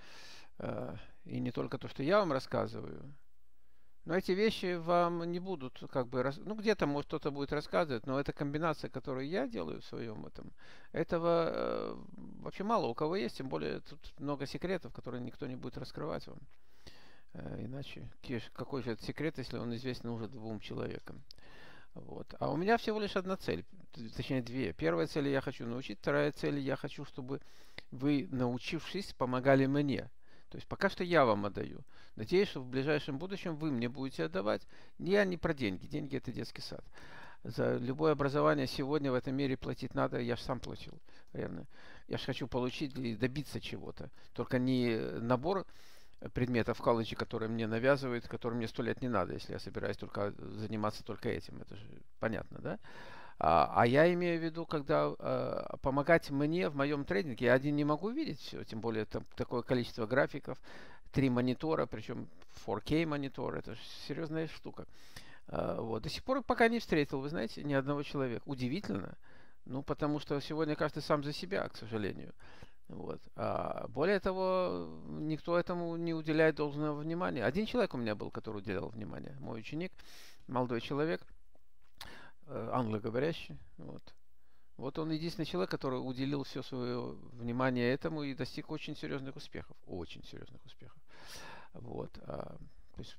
И не только то, что я вам рассказываю. Но эти вещи вам не будут как бы... Ну, где-то, может, кто-то будет рассказывать, но эта комбинация, которую я делаю в своем этом, этого э, вообще мало у кого есть, тем более тут много секретов, которые никто не будет раскрывать вам. Э, иначе какой же это секрет, если он известен уже двум человекам? Вот. А у меня всего лишь одна цель, точнее две. Первая цель я хочу научить, вторая цель я хочу, чтобы вы, научившись, помогали мне. То есть пока что я вам отдаю. Надеюсь, что в ближайшем будущем вы мне будете отдавать. Я не про деньги. Деньги это детский сад. За любое образование сегодня в этом мире платить надо. Я же сам платил. Наверное. Я же хочу получить и добиться чего-то. Только не набор предметов в колледже, которые мне навязывают, которые мне сто лет не надо, если я собираюсь только заниматься только этим. Это же понятно, да? А, а я имею в виду, когда э, помогать мне в моем трейдинге, я один не могу видеть все, тем более там такое количество графиков, три монитора, причем фор кей монитор, это же серьезная штука. Э, вот. До сих пор пока не встретил, вы знаете, ни одного человека. Удивительно, ну потому что сегодня каждый сам за себя, к сожалению. Вот. А более того, никто этому не уделяет должного внимания. Один человек у меня был, который уделял внимание, мой ученик, молодой человек, англоговорящий. Вот. Вот он единственный человек, который уделил все свое внимание этому и достиг очень серьезных успехов. Очень серьезных успехов. Вот. А, то есть,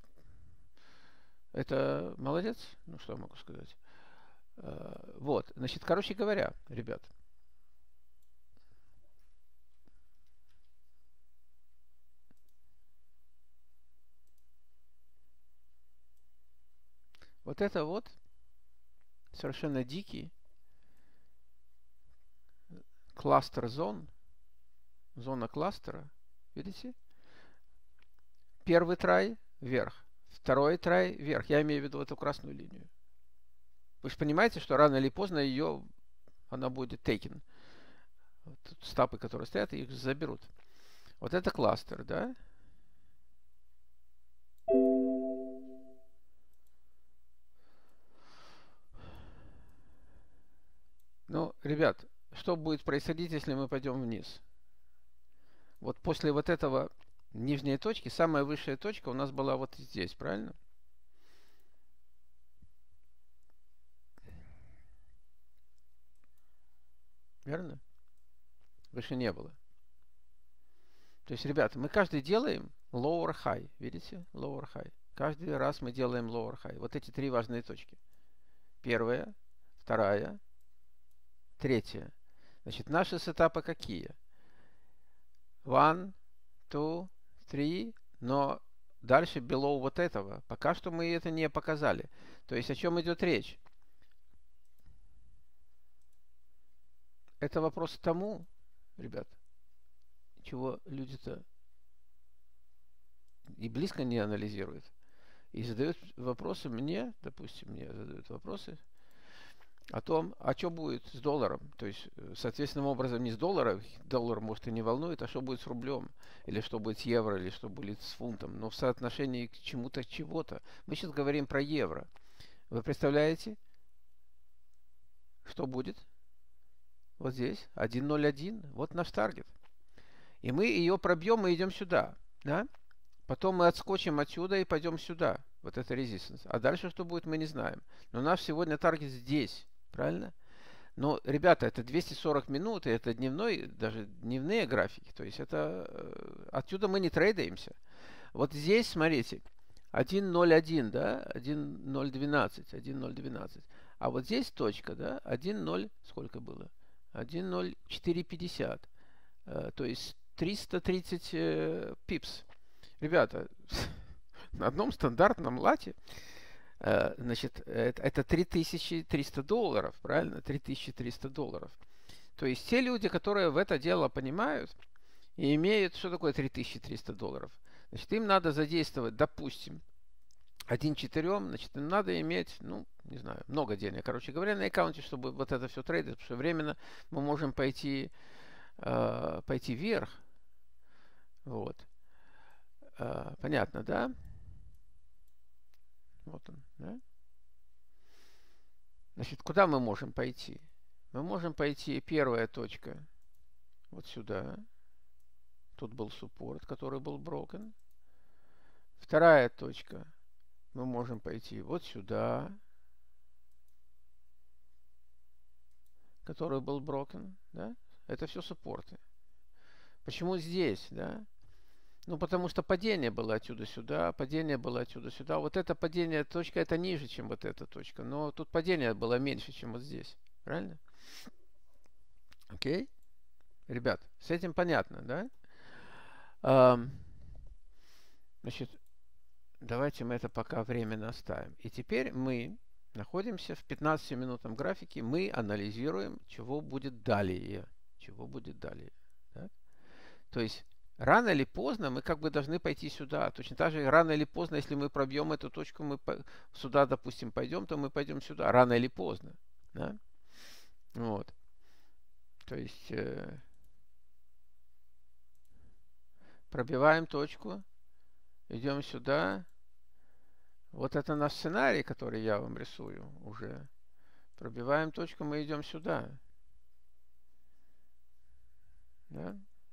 это молодец. Ну, что я могу сказать. А, вот. Значит, короче говоря, ребят, Вот это вот совершенно дикий кластер зон, зона кластера, видите? Первый трай вверх, второй трай вверх. Я имею в виду эту красную линию. Вы же понимаете, что рано или поздно ее, она будет taken. Вот стапы, которые стоят, их заберут. Вот это кластер, да? Ну, ребят, что будет происходить, если мы пойдем вниз? Вот после вот этого нижней точки, самая высшая точка у нас была вот здесь, правильно? Верно? Выше не было. То есть, ребята, мы каждый делаем lower high. Видите? Lower high. Каждый раз мы делаем lower high. Вот эти три важные точки. Первая, вторая, третья. Значит, наши сетапы какие? One, two, three. Но дальше below вот этого. Пока что мы это не показали. То есть, о чем идет речь? Это вопрос к тому, ребят, чего люди-то и близко не анализируют. И задают вопросы мне, допустим, мне задают вопросы о том, а что будет с долларом. То есть, соответственным образом, не с долларом, доллар, может, и не волнует, а что будет с рублем, или что будет с евро, или что будет с фунтом. Но в соотношении к чему-то, чего-то. Мы сейчас говорим про евро. Вы представляете, что будет? Вот здесь, один ноль один, вот наш таргет. И мы ее пробьем и идем сюда, да? Потом мы отскочим отсюда и пойдем сюда. Вот это резистанс. А дальше что будет, мы не знаем. Но наш сегодня таргет здесь, правильно? Но, ребята, это двести сорок минут, и это дневной, даже дневные графики. То есть это отсюда мы не трейдаемся. Вот здесь, смотрите, один ноль один, да, один ноль двенадцать, один ноль двенадцать. А вот здесь точка, да, один ноль, сколько было? один ноль четыре пятьдесят. Э, то есть триста тридцать э, пипс. Ребята, на одном стандартном лате, э, значит, это, это три тысячи триста долларов, правильно? три тысячи триста долларов. То есть те люди, которые в это дело понимают и имеют, что такое три тысячи триста долларов, значит, им надо задействовать, допустим, один четырем, значит, им надо иметь, ну, не знаю, много денег, короче говоря, на аккаунте, чтобы вот это все трейдить, потому что временно мы можем пойти, э, пойти вверх. Вот. Э, понятно, да? Вот он, да? Значит, куда мы можем пойти? Мы можем пойти, первая точка, вот сюда. Тут был суппорт, который был broken. Вторая точка. Мы можем пойти вот сюда, который был broken, да? Это все суппорты. Почему здесь, да? Ну, потому что падение было отсюда сюда, падение было отсюда сюда. Вот это падение, точка, это ниже, чем вот эта точка. Но тут падение было меньше, чем вот здесь. Правильно? Окей? Ребят, с этим понятно, да? Um, значит, давайте мы это пока временно оставим. И теперь мы находимся в пятнадцатиминутном графике. Мы анализируем, чего будет далее. Чего будет далее. Да? То есть, рано или поздно мы как бы должны пойти сюда. Точно так же, рано или поздно, если мы пробьем эту точку, мы по... сюда, допустим, пойдем, то мы пойдем сюда. Рано или поздно. Да? Вот. То есть, э... пробиваем точку. Идем сюда. Вот это наш сценарий, который я вам рисую уже. Пробиваем точку, мы идем сюда. Да?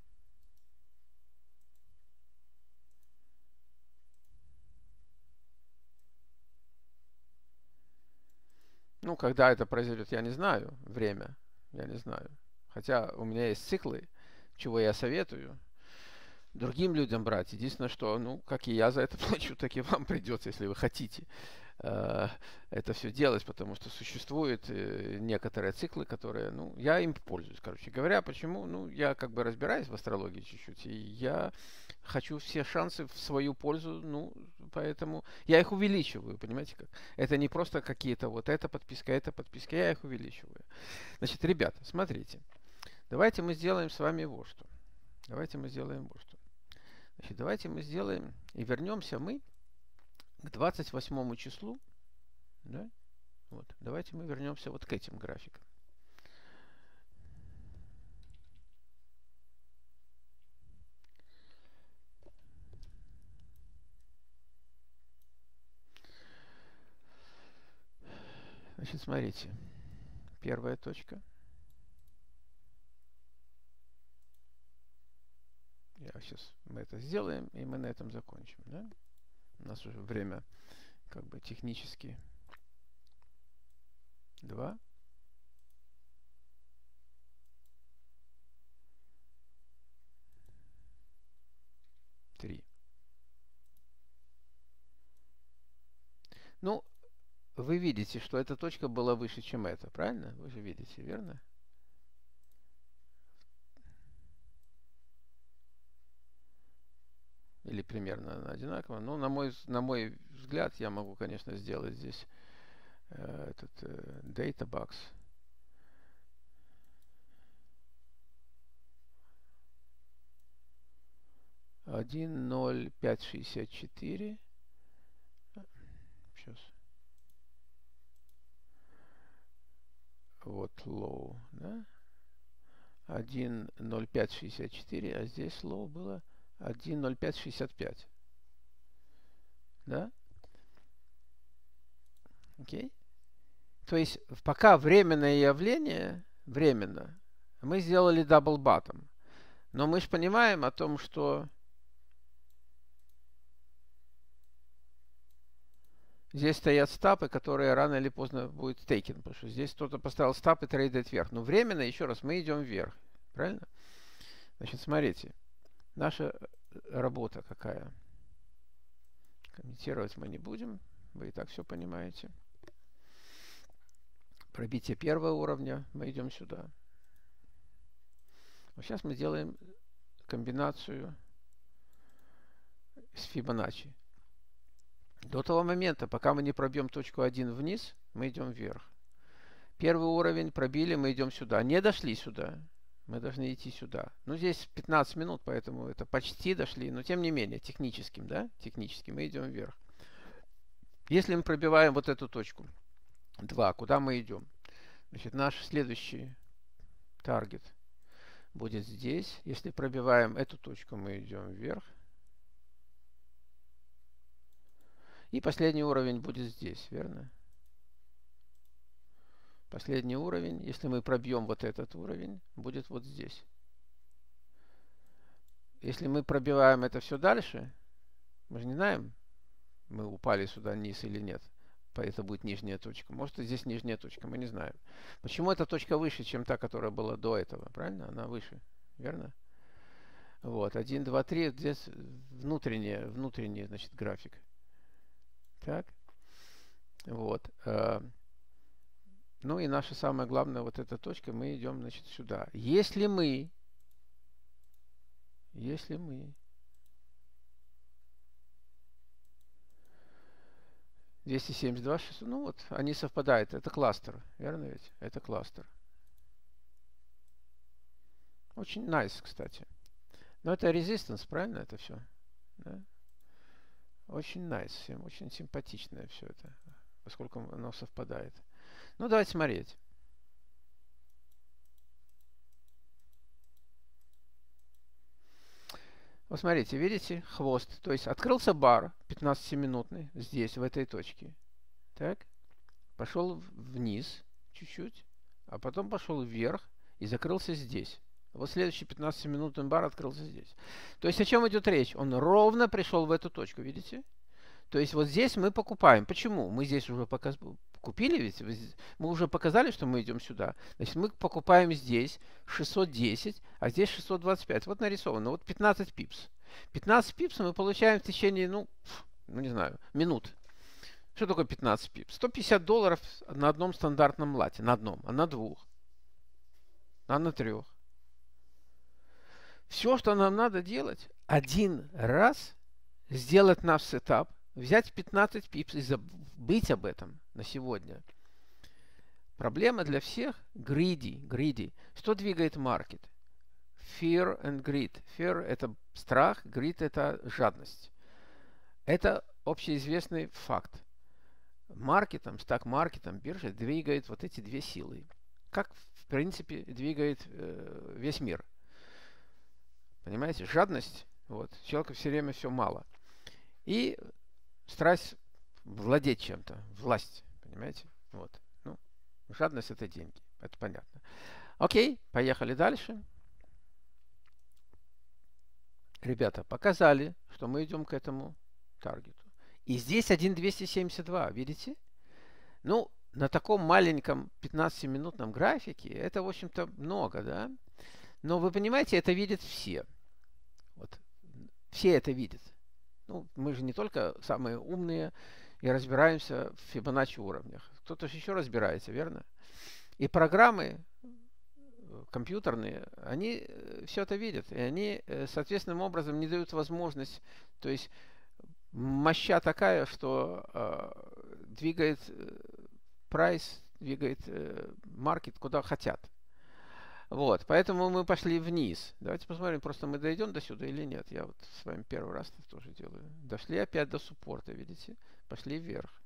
Ну, когда это произойдет, я не знаю. Время, я не знаю. Хотя у меня есть циклы, чего я советую другим людям брать. Единственное, что, ну, как и я за это плачу, так и вам придется, если вы хотите. э, это все делать, потому что существуют э, некоторые циклы, которые, ну, я им пользуюсь, короче говоря. Почему? Ну, я как бы разбираюсь в астрологии чуть-чуть, и я хочу все шансы в свою пользу, ну, поэтому я их увеличиваю, понимаете как? Это не просто какие-то вот эта подписка, эта подписка, я их увеличиваю. Значит, ребята, смотрите, давайте мы сделаем с вами вот что. Давайте мы сделаем вот что. Значит, давайте мы сделаем и вернемся мы к двадцать восьмому числу. Да? Вот. Давайте мы вернемся вот к этим графикам. Значит, смотрите. Первая точка. Я сейчас мы это сделаем, и мы на этом закончим. Да? У нас уже время как бы технически два. Три. Ну, вы видите, что эта точка была выше, чем эта, правильно? Вы же видите, верно? Или примерно одинаково. Но на мой, на мой взгляд, я могу, конечно, сделать здесь э, этот э, data box. один ноль пять шестьдесят четыре. Сейчас. Вот low, да? один ноль пять шестьдесят четыре, а здесь low было один ноль пять шестьдесят пять. Да? Окей? То есть пока временное явление, временно, мы сделали double bottom. Но мы же понимаем о том, что здесь стоят стапы, которые рано или поздно будут taken, потому что здесь кто-то поставил стап и трейдит вверх. Но временно, еще раз, мы идем вверх. Правильно? Значит, смотрите. Наша работа какая? Комментировать мы не будем. Вы и так все понимаете. Пробитие первого уровня. Мы идем сюда. Вот сейчас мы делаем комбинацию с Фибоначчи. До того момента, пока мы не пробьем точку один вниз, мы идем вверх. Первый уровень пробили, мы идем сюда. Не дошли сюда. Мы должны идти сюда. Ну, здесь пятнадцать минут, поэтому это почти дошли. Но, тем не менее, техническим, да? Технически мы идем вверх. Если мы пробиваем вот эту точку два, куда мы идем? Значит, наш следующий таргет будет здесь. Если пробиваем эту точку, мы идем вверх. И последний уровень будет здесь, верно? Последний уровень, если мы пробьем вот этот уровень, будет вот здесь. Если мы пробиваем это все дальше, мы же не знаем, мы упали сюда вниз или нет. Это будет нижняя точка. Может, и здесь нижняя точка, мы не знаем. Почему эта точка выше, чем та, которая была до этого? Правильно? Она выше, верно? Вот, один, два, три, здесь внутренний, внутренний, значит, график. Так. Вот. Ну и наша самая главная вот эта точка, мы идем, значит, сюда. Если мы, если мы двести семьдесят два, шестьсот, ну вот, они совпадают. Это кластер, верно ведь? Это кластер. Очень nice, кстати. Но это resistance, правильно это все? Да? Очень nice, очень симпатичное все это, поскольку оно совпадает. Ну, давайте смотреть. Вот смотрите, видите, хвост. То есть открылся бар пятнадцатиминутный здесь, в этой точке. Так. Пошел вниз чуть-чуть, а потом пошел вверх и закрылся здесь. Вот следующий пятнадцатиминутный бар открылся здесь. То есть о чем идет речь? Он ровно пришел в эту точку, видите? То есть вот здесь мы покупаем. Почему? Мы здесь уже показ... купили, ведь мы уже показали, что мы идем сюда. Значит, мы покупаем здесь шестьсот десять, а здесь шестьсот двадцать пять. Вот нарисовано. Вот пятнадцать пипс. пятнадцать пипс мы получаем в течение, ну, ну не знаю, минут. Что такое пятнадцать пипс? сто пятьдесят долларов на одном стандартном лате. На одном, а на двух, а на трех. Все, что нам надо делать, один раз сделать наш сетап, взять пятнадцать пипс и забыть об этом на сегодня. Проблема для всех greedy, greedy. Что двигает маркет? Fear and greed. Fear – это страх, greed – это жадность. Это общеизвестный факт. Маркетом, стак-маркетом, биржей двигает вот эти две силы. Как, в принципе, двигает э, весь мир. Понимаете? Жадность. Вот. Человеку все время все мало. И страсть владеть чем-то. Власть. Понимаете? Вот. Ну, жадность – это деньги. Это понятно. Окей, поехали дальше. Ребята, показали, что мы идем к этому таргету. И здесь один двести семьдесят два, видите? Ну, на таком маленьком пятнадцатиминутном графике это, в общем-то, много, да? Но вы понимаете, это видят все. Вот. Все это видят. Ну, мы же не только самые умные и разбираемся в Фибоначчи уровнях. Кто-то же еще разбирается, верно? И программы компьютерные, они все это видят. И они соответственным образом не дают возможность, то есть моща такая, что э, двигает э, прайс, двигает э, маркет куда хотят. Вот, поэтому мы пошли вниз. Давайте посмотрим, просто мы дойдем до сюда или нет. Я вот с вами первый раз тоже делаю. Дошли опять до суппорта, видите? Пошли вверх.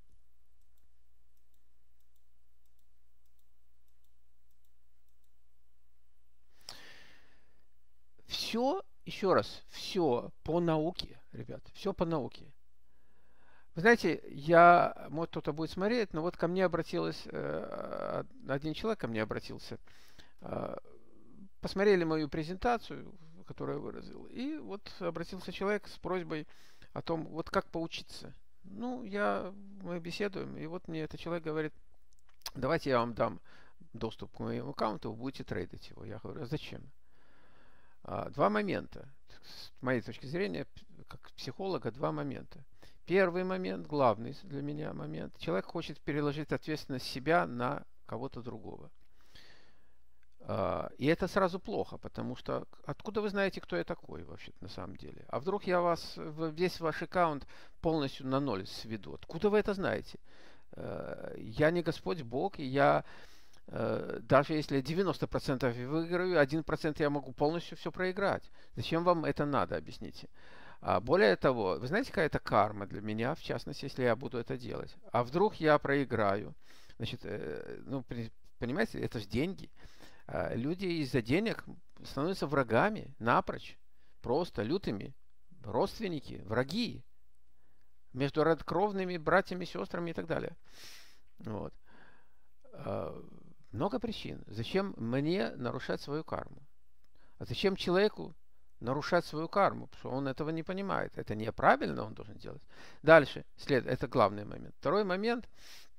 Все, еще раз, все по науке, ребят, все по науке. Вы знаете, я, может кто-то будет смотреть, но вот ко мне обратилась, э, один человек ко мне обратился, э, посмотрели мою презентацию, которую я выразил, и вот обратился человек с просьбой о том, вот как поучиться. Ну, я, мы беседуем, и вот мне этот человек говорит, давайте я вам дам доступ к моему аккаунту, вы будете трейдить его. Я говорю, а зачем? А, два момента. С моей точки зрения, как психолога, два момента. Первый момент, главный для меня момент. Человек хочет переложить ответственность себя на кого-то другого. Uh, и это сразу плохо, потому что откуда вы знаете, кто я такой вообще на самом деле? А вдруг я вас, весь ваш аккаунт полностью на ноль сведу? Откуда вы это знаете? Uh, я не Господь Бог, и я, uh, даже если девяносто процентов выиграю, один процент я могу полностью все проиграть. Зачем вам это надо, объясните? А более того, вы знаете, какая это карма для меня, в частности, если я буду это делать? А вдруг я проиграю? Значит, э, ну, понимаете, это же деньги. А люди из-за денег становятся врагами напрочь, просто лютыми. Родственники, враги. Между родкровными братьями, сестрами и так далее. Вот. А, много причин. Зачем мне нарушать свою карму? А зачем человеку нарушать свою карму, потому что он этого не понимает. Это неправильно он должен делать. Дальше, след, это главный момент. Второй момент.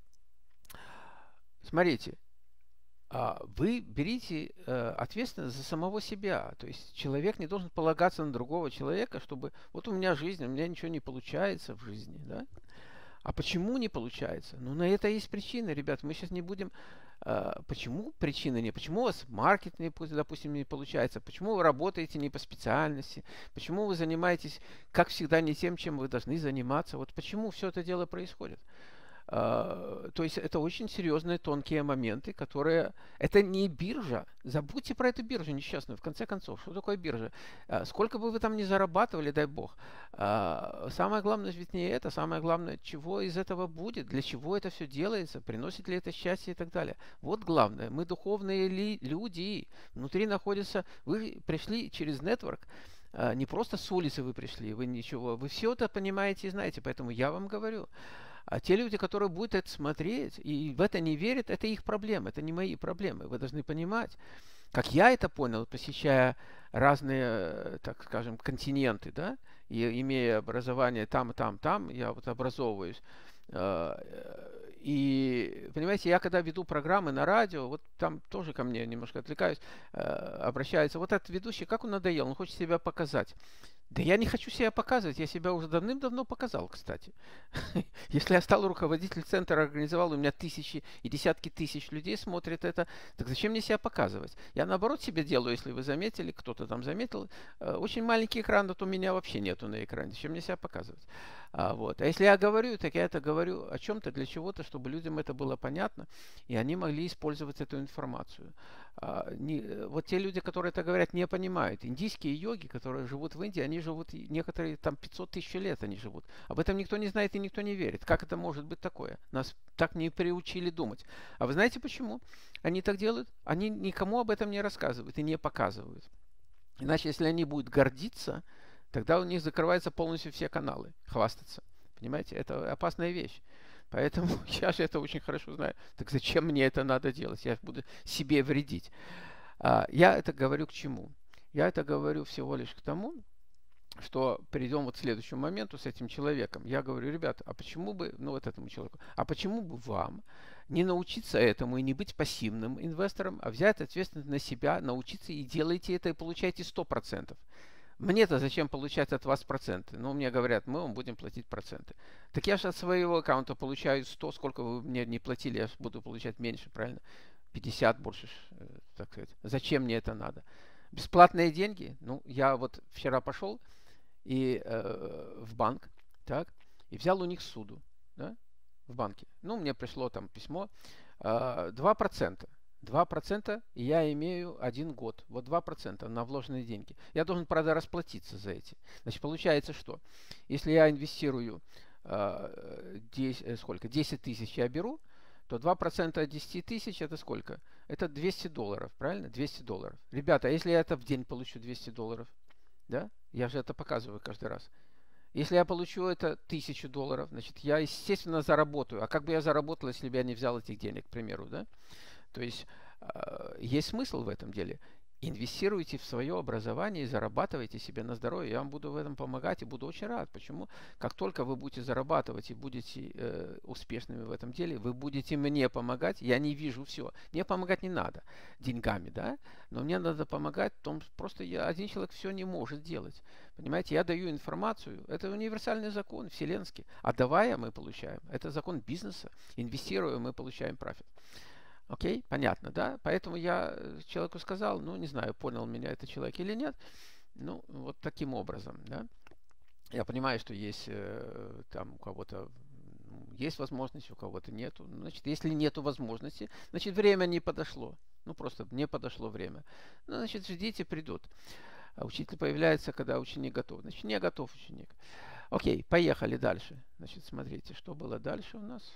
Смотрите, вы берите ответственность за самого себя. То есть человек не должен полагаться на другого человека, чтобы вот у меня жизнь, у меня ничего не получается в жизни. Да? А почему не получается? Ну, на это есть причины, ребят. Мы сейчас не будем... Uh, почему причины не? Почему у вас маркет, не, допустим, не получается? Почему вы работаете не по специальности? Почему вы занимаетесь, как всегда, не тем, чем вы должны заниматься? Вот почему все это дело происходит? Uh, то есть это очень серьезные, тонкие моменты, которые... Это не биржа. Забудьте про эту биржу несчастную. В конце концов, что такое биржа? Uh, сколько бы вы там ни зарабатывали, дай бог. Uh, самое главное ведь не это. Самое главное, чего из этого будет, для чего это все делается, приносит ли это счастье и так далее. Вот главное. Мы духовные ли, люди. Внутри находятся... Вы пришли через нетворк. Uh, не просто с улицы вы пришли, вы ничего. Вы все это понимаете и знаете. Поэтому я вам говорю... А те люди, которые будут это смотреть и в это не верят, это их проблемы, это не мои проблемы. Вы должны понимать, как я это понял, посещая разные, так скажем, континенты, да, и имея образование там, там, там, я вот образовываюсь. И, понимаете, я когда веду программы на радио, вот там тоже ко мне немножко отвлекаюсь, обращается, вот этот ведущий, как он надоел, он хочет себя показать. Да я не хочу себя показывать, я себя уже давным-давно показал, кстати. Если я стал руководитель центра, организовал, у меня тысячи и десятки тысяч людей смотрят это, так зачем мне себя показывать? Я наоборот себе делаю, если вы заметили, кто-то там заметил, э, очень маленький экран, вот у меня вообще нету на экране, зачем мне себя показывать? А, вот. А если я говорю, так я это говорю о чем-то, для чего-то, чтобы людям это было понятно, и они могли использовать эту информацию. А, не, вот те люди, которые это говорят, не понимают. Индийские йоги, которые живут в Индии, они живут, некоторые там пятьсот тысяч лет они живут. Об этом никто не знает и никто не верит. Как это может быть такое? Нас так не приучили думать. А вы знаете почему они так делают? Они никому об этом не рассказывают и не показывают. Иначе, если они будут гордиться, тогда у них закрываются полностью все каналы, хвастаться. Понимаете, это опасная вещь. Поэтому я же это очень хорошо знаю. Так зачем мне это надо делать? Я буду себе вредить. А, я это говорю к чему? Я это говорю всего лишь к тому, что перейдем вот к следующему моменту с этим человеком. Я говорю, ребята, а почему бы, ну вот этому человеку, а почему бы вам не научиться этому и не быть пассивным инвестором, а взять ответственность на себя, научиться и делайте это и получайте сто процентов. Мне-то зачем получать от вас проценты? Ну, мне говорят, мы вам будем платить проценты. Так я же от своего аккаунта получаю сто, сколько вы мне не платили, я же буду получать меньше, правильно? пятьдесят больше, так сказать. Зачем мне это надо? Бесплатные деньги? Ну, я вот вчера пошел и э, в банк, так, и взял у них суду, да, в банке. Ну, мне пришло там письмо, э, два процента. два процента, и я имею один год. Вот два процента на вложенные деньги. Я должен, правда, расплатиться за эти. Значит, получается, что если я инвестирую э, десять, сколько, десять тысяч я беру, то два процента от десяти тысяч это сколько? Это двести долларов, правильно? двести долларов. Ребята, а если я это в день получу двести долларов? Да? Я же это показываю каждый раз. Если я получу это тысячу долларов, значит, я, естественно, заработаю. А как бы я заработал, если бы я не взял этих денег, к примеру, да? То есть э, есть смысл в этом деле. Инвестируйте в свое образование и зарабатывайте себе на здоровье. Я вам буду в этом помогать и буду очень рад. Почему? Как только вы будете зарабатывать и будете э, успешными в этом деле, вы будете мне помогать. Я не вижу все. Мне помогать не надо деньгами, да? Но мне надо помогать в том, просто я, один человек все не может делать. Понимаете, я даю информацию. Это универсальный закон, вселенский. Отдавая, мы получаем. Это закон бизнеса. Инвестируя, мы получаем профит. Окей, понятно, да? Поэтому я человеку сказал, ну, не знаю, понял меня этот человек или нет. Ну, вот таким образом, да? Я понимаю, что есть э, там у кого-то есть возможность, у кого-то нету. Значит, если нету возможности, значит, время не подошло. Ну, просто не подошло время. Ну, значит, ждите, придут. А учитель появляется, когда ученик готов. Значит, не готов ученик. Окей, поехали дальше. Значит, смотрите, что было дальше у нас.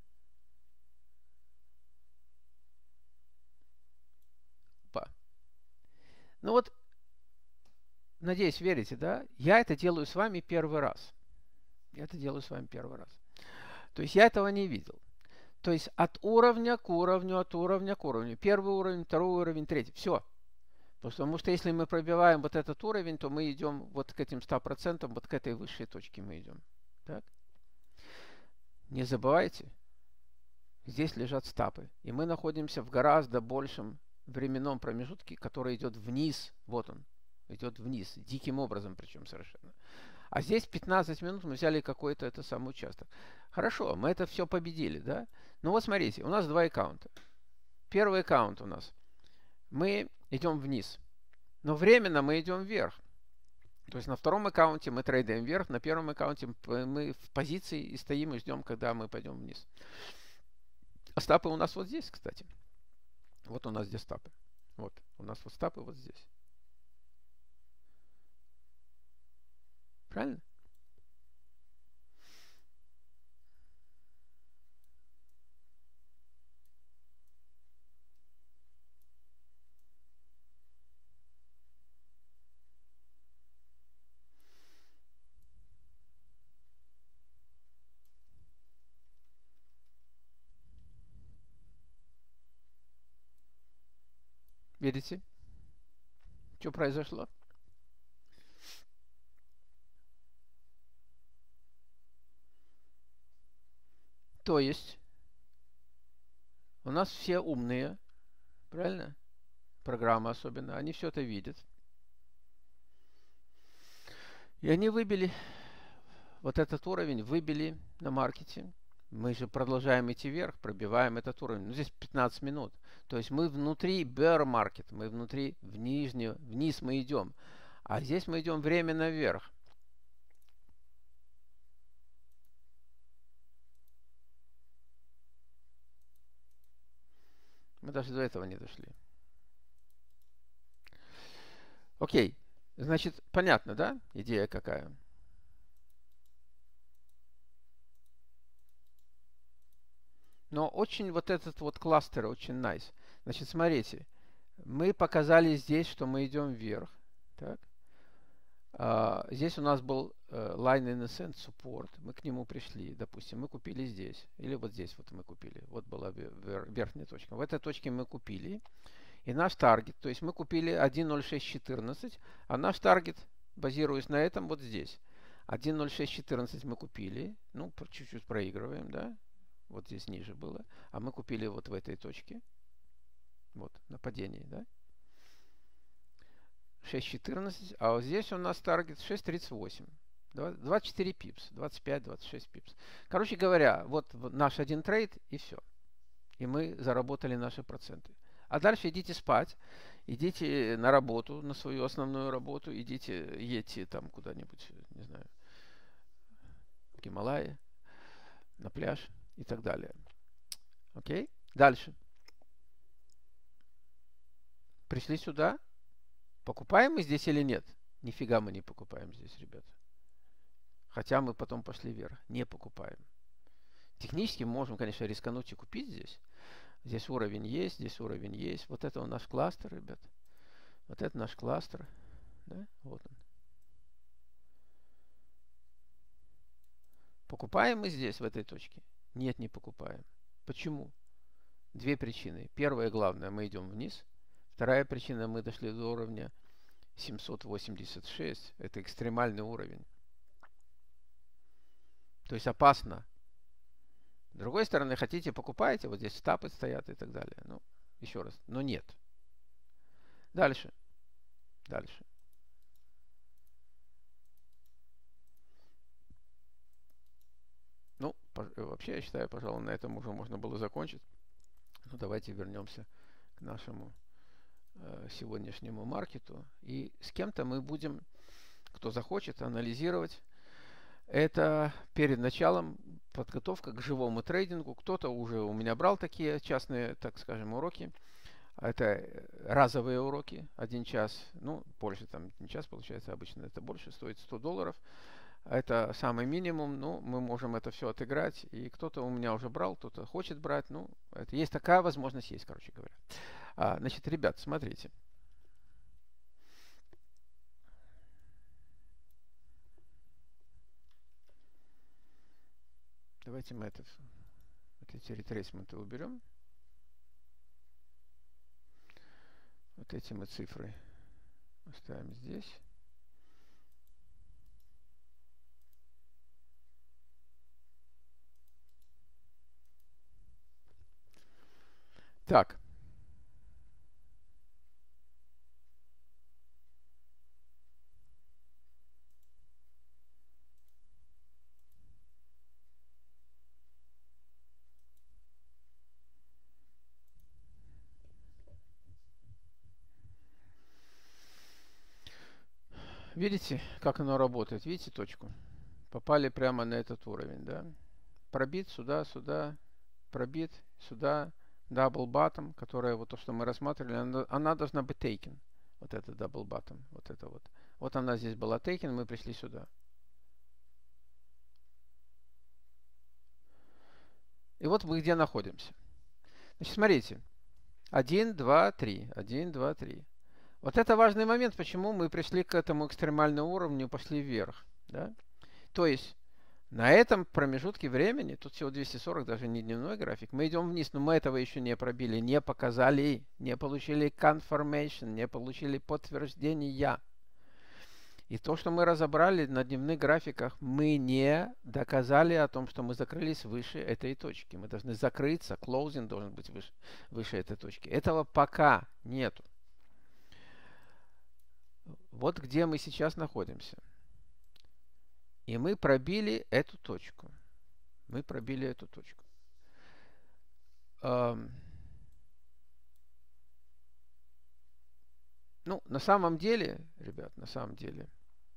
Ну вот, надеюсь, верите, да? Я это делаю с вами первый раз. Я это делаю с вами первый раз. То есть я этого не видел. То есть от уровня к уровню, от уровня к уровню. Первый уровень, второй уровень, третий. Все. Потому что если мы пробиваем вот этот уровень, то мы идем вот к этим ста процентам, вот к этой высшей точке мы идем. Так? Не забывайте, здесь лежат стапы. И мы находимся в гораздо большем временном промежутке, который идет вниз. Вот он. Идет вниз. Диким образом причем совершенно. А здесь пятнадцать минут мы взяли какой-то это самый участок. Хорошо, мы это все победили, да? Ну вот смотрите, у нас два аккаунта. Первый аккаунт у нас. Мы идем вниз. Но временно мы идем вверх. То есть на втором аккаунте мы трейдаем вверх, на первом аккаунте мы в позиции и стоим и ждем, когда мы пойдем вниз. А стапы у нас вот здесь, кстати. Вот у нас здесь стапы. Вот у нас вот стапы вот здесь. Правильно? Видите? Что произошло? То есть у нас все умные, правильно? Программа особенно, они все это видят. И они выбили вот этот уровень, выбили на маркете. Мы же продолжаем идти вверх, пробиваем этот уровень. Ну, здесь пятнадцать минут. То есть мы внутри bear market, мы внутри, в нижнюю, вниз мы идем. А здесь мы идем временно вверх. Мы даже до этого не дошли. Окей. Значит, понятно, да? Идея какая? Но очень вот этот вот кластер очень nice. Значит, смотрите. Мы показали здесь, что мы идем вверх. Так. А, здесь у нас был uh, line in ascent support. Мы к нему пришли. Допустим, мы купили здесь. Или вот здесь вот мы купили. Вот была верхняя точка. В этой точке мы купили. И наш таргет, то есть мы купили один ноль шесть четырнадцать, а наш таргет, базируясь на этом, вот здесь. один ноль шесть четырнадцать мы купили, ну, чуть-чуть проигрываем, да, вот здесь ниже было, а мы купили вот в этой точке, вот, на падении, да, шесть четырнадцать, а вот здесь у нас таргет шесть тридцать восемь. двадцать четыре пипс, двадцать пять двадцать шесть пипс. Короче говоря, вот наш один трейд и все. И мы заработали наши проценты. А дальше идите спать, идите на работу, на свою основную работу, идите, едьте там куда-нибудь, не знаю, в Гималайи, на пляж и так далее. Окей? Дальше. Пришли сюда. Покупаем мы здесь или нет? Нифига мы не покупаем здесь, ребята. Хотя мы потом пошли вверх. Не покупаем. Технически мы можем, конечно, рискануть и купить здесь. Здесь уровень есть, здесь уровень есть. Вот это у нас кластер, ребят. Вот это наш кластер. Да? Вот он. Покупаем мы здесь, в этой точке? Нет, не покупаем. Почему? Две причины. Первая, главная, мы идем вниз. Вторая причина, мы дошли до уровня семьсот восемьдесят шесть. Это экстремальный уровень. То есть опасно. С другой стороны, хотите, покупаете, вот здесь стапы стоят и так далее. Ну, еще раз, но нет. Дальше. Дальше. Ну, вообще, я считаю, пожалуй, на этом уже можно было закончить. Ну, давайте вернемся к нашему э, сегодняшнему маркету. И с кем-то мы будем, кто захочет, анализировать. Это перед началом подготовка к живому трейдингу. Кто-то уже у меня брал такие частные, так скажем, уроки. Это разовые уроки, один час, ну, больше, там, один час получается обычно, это больше, стоит сто долларов. Это самый минимум, ну, мы можем это все отыграть. И кто-то у меня уже брал, кто-то хочет брать, ну, это есть такая возможность, есть, короче говоря. А, значит, ребят, смотрите. Давайте мы это, вот эти ретрейсменты уберем. Вот эти мы цифры оставим здесь. Так. Видите, как оно работает? Видите точку? Попали прямо на этот уровень, да? Пробит сюда, сюда, пробит сюда, double bottom, которая вот то, что мы рассматривали, она, она должна быть taken. Вот это double bottom, вот это вот. Вот она здесь была taken, мы пришли сюда. И вот мы где находимся. Значит, смотрите. один, два, три. один, два, три. Вот это важный момент, почему мы пришли к этому экстремальному уровню и пошли вверх. Да? То есть на этом промежутке времени, тут всего двести сорок, даже не дневной график, мы идем вниз, но мы этого еще не пробили, не показали, не получили confirmation, не получили подтверждения. И то, что мы разобрали на дневных графиках, мы не доказали о том, что мы закрылись выше этой точки. Мы должны закрыться, closing должен быть выше, выше этой точки. Этого пока нету. Вот где мы сейчас находимся. И мы пробили эту точку. Мы пробили эту точку. Эм, ну, на самом деле, ребят, на самом деле,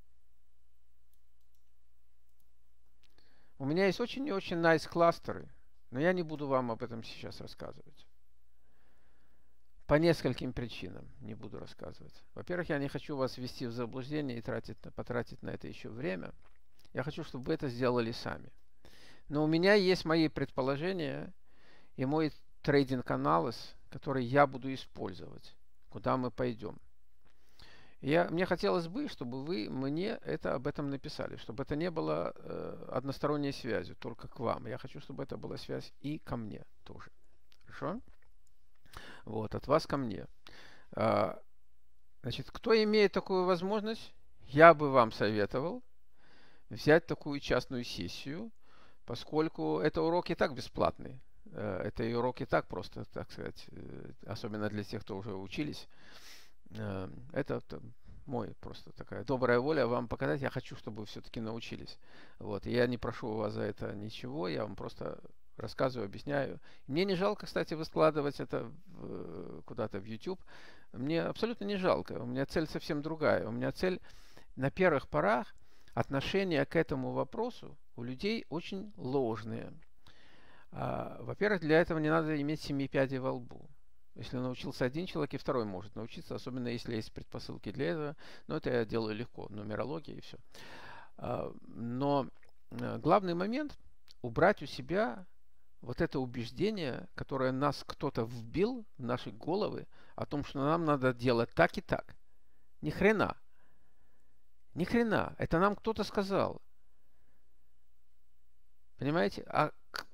у меня есть очень и очень nice кластеры, но я не буду вам об этом сейчас рассказывать. По нескольким причинам не буду рассказывать. Во-первых, я не хочу вас ввести в заблуждение и тратить, потратить на это еще время. Я хочу, чтобы вы это сделали сами. Но у меня есть мои предположения и мой трейдинг-анализ, который я буду использовать, куда мы пойдем. Я, мне хотелось бы, чтобы вы мне это об этом написали, чтобы это не было э, односторонней связью только к вам. Я хочу, чтобы это была связь и ко мне тоже. Хорошо? Вот, от вас ко мне. А, значит, кто имеет такую возможность, я бы вам советовал взять такую частную сессию, поскольку это урок и так бесплатный. Это и урок и так просто, так сказать, особенно для тех, кто уже учились. Это мой просто такая добрая воля вам показать. Я хочу, чтобы вы все-таки научились. Вот. И я не прошу у вас за это ничего, я вам просто рассказываю, объясняю. Мне не жалко, кстати, выскладывать это в, куда-то в YouTube. Мне абсолютно не жалко. У меня цель совсем другая. У меня цель на первых порах отношение к этому вопросу у людей очень ложные. А, во-первых, для этого не надо иметь семи пядей во лбу. Если научился один человек, и второй может научиться, особенно если есть предпосылки для этого. Но это я делаю легко, нумерология и все. А, но главный момент – убрать у себя вот это убеждение, которое нас кто-то вбил в наши головы, о том, что нам надо делать так и так. Ни хрена. Ни хрена. Это нам кто-то сказал. Понимаете? А,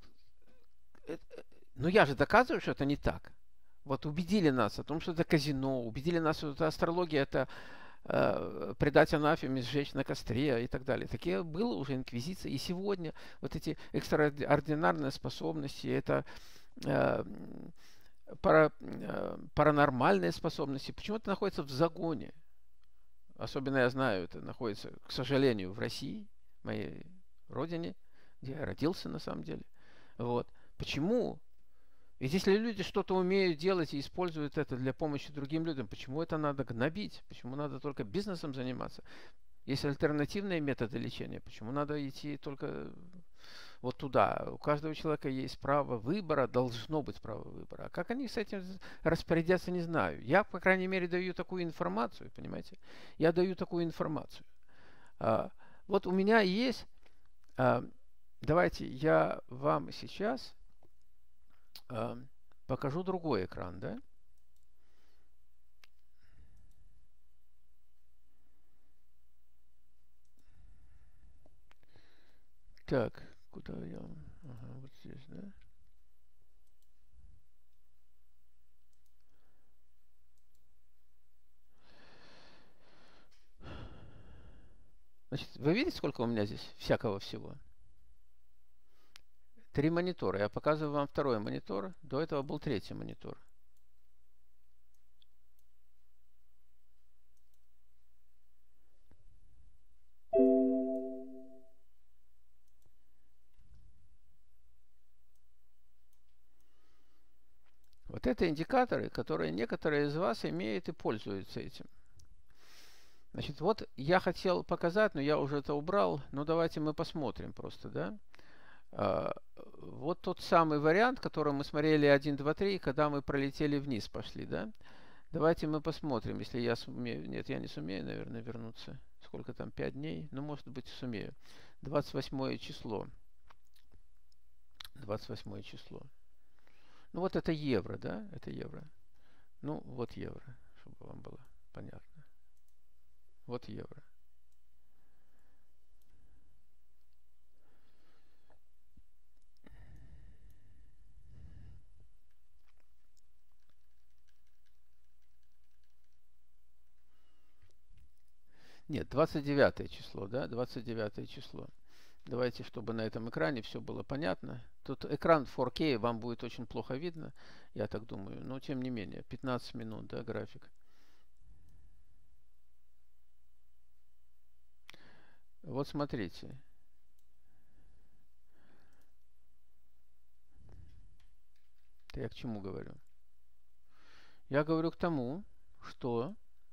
ну я же доказываю, что это не так. Вот убедили нас о том, что это казино, убедили нас, что это астрология, это э, предать анафеме, сжечь на костре и так далее. Такие было уже инквизиция. И сегодня вот эти экстраординарные способности, это э, пара, э, паранормальные способности, почему-то находятся в загоне. Особенно я знаю, это находится, к сожалению, в России, моей родине, где я родился на самом деле. Вот. Почему? Ведь если люди что-то умеют делать и используют это для помощи другим людям, почему это надо гнобить? Почему надо только бизнесом заниматься? Есть альтернативные методы лечения. Почему надо идти только вот туда? У каждого человека есть право выбора, должно быть право выбора. А как они с этим распорядятся, не знаю. Я, по крайней мере, даю такую информацию, понимаете? Я даю такую информацию. А, вот у меня есть... А, давайте я вам сейчас... Uh, покажу другой экран, да? Так, куда я? Ага, вот здесь, да? Значит, вы видите, сколько у меня здесь всякого всего? Три монитора. Я показываю вам второй монитор. До этого был третий монитор. Вот это индикаторы, которые некоторые из вас имеют и пользуются этим. Значит, вот я хотел показать, но я уже это убрал. Но давайте мы посмотрим просто, да? Вот тот самый вариант, который мы смотрели один, два, три, когда мы пролетели вниз, пошли, да? Давайте мы посмотрим, если я сумею. Нет, я не сумею, наверное, вернуться. Сколько там? пять дней? Ну, может быть, сумею. двадцать восьмое число. двадцать восьмое число. Ну, вот это евро, да? Это евро. Ну, вот евро, чтобы вам было понятно. Вот евро. Нет, двадцать девятое число, да? двадцать девятое число. Давайте, чтобы на этом экране все было понятно. Тут экран фор кей, вам будет очень плохо видно, я так думаю. Но, тем не менее, пятнадцать минут, да, график. Вот смотрите. Это я к чему говорю? Я говорю к тому, что...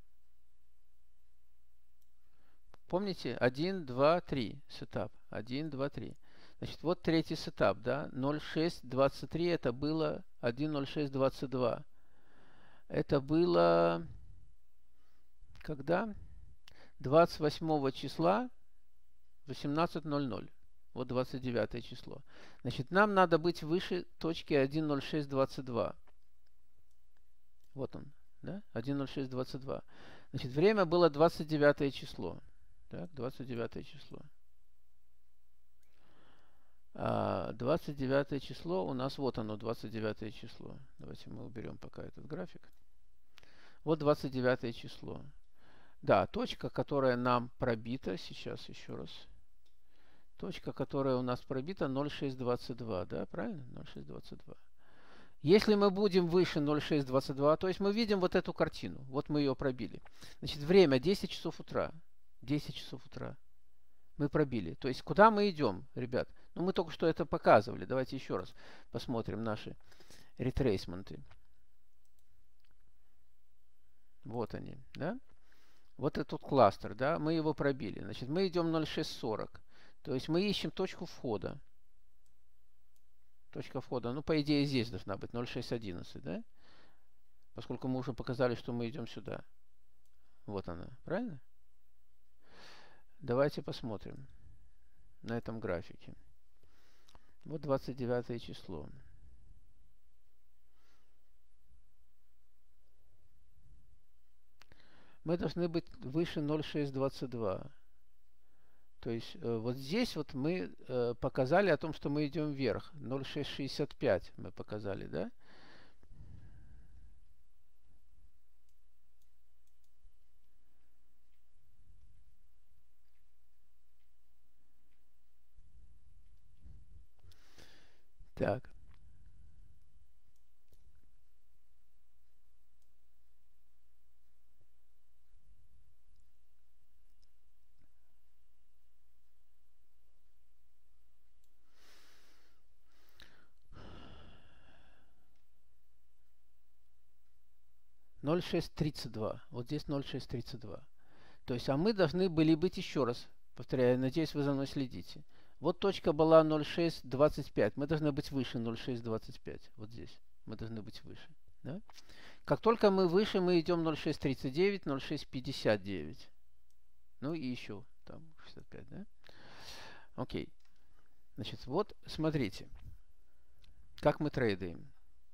Помните? один, два, три. Сетап. один, два, три. Значит, вот третий сетап, да? ноль шесть двадцать три это было один ноль шесть двадцать два. Это было... Когда? двадцать восьмого числа восемнадцать ноль ноль. Вот двадцать девятое число. Значит, нам надо быть выше точки один ноль шесть двадцать два. Вот он, да? один ноль шесть двадцать два. Значит, время было двадцать девятое число. Так, двадцать девятое число. А двадцать девятое число у нас, вот оно, двадцать девятое число. Давайте мы уберем пока этот график. Вот двадцать девятое число. Да, точка, которая нам пробита, сейчас еще раз. Точка, которая у нас пробита, ноль шесть двадцать два, да, правильно? ноль шесть двадцать два. Если мы будем выше ноль шесть двадцать два, то есть мы видим вот эту картину. Вот мы ее пробили. Значит, время десять часов утра. десять часов утра. Мы пробили. То есть, куда мы идем, ребят? Ну, мы только что это показывали. Давайте еще раз посмотрим наши ретрейсменты. Вот они, да? Вот этот кластер, да? Мы его пробили. Значит, мы идем ноль шесть сорок. То есть, мы ищем точку входа. Точка входа. Ну, по идее, здесь должна быть ноль шесть одиннадцать, да? Поскольку мы уже показали, что мы идем сюда. Вот она, правильно? Давайте посмотрим на этом графике. Вот двадцать девятое число. Мы должны быть выше ноль шесть двадцать два. То есть э, вот здесь вот мы э, показали о том, что мы идем вверх. ноль шесть шестьдесят пять мы показали, да? Так. ноль шесть тридцать два. Вот здесь ноль шесть тридцать два. То есть, а мы должны были быть, еще раз повторяю, надеюсь, вы за мной следите. Вот точка была ноль шесть двадцать пять. Мы должны быть выше ноль шесть двадцать пять. Вот здесь. Мы должны быть выше. Да? Как только мы выше, мы идем ноль шесть тридцать девять, ноль шесть пятьдесят девять. Ну и еще там шестьдесят пять, да? Окей. Значит, вот смотрите, как мы трейдаем.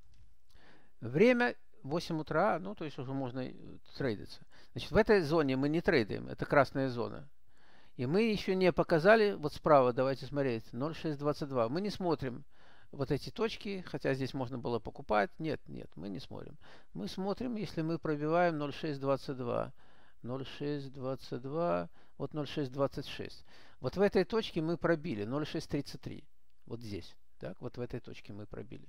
Время восемь утра, ну, то есть уже можно трейдиться. Значит, в этой зоне мы не трейдаем, это красная зона. И мы еще не показали, вот справа, давайте смотреть, ноль шесть двадцать два. Мы не смотрим вот эти точки, хотя здесь можно было покупать. Нет, нет, мы не смотрим. Мы смотрим, если мы пробиваем ноль шесть двадцать два. ноль шесть двадцать два, вот ноль шесть двадцать шесть. Вот в этой точке мы пробили ноль шесть тридцать три. Вот здесь, так, вот в этой точке мы пробили.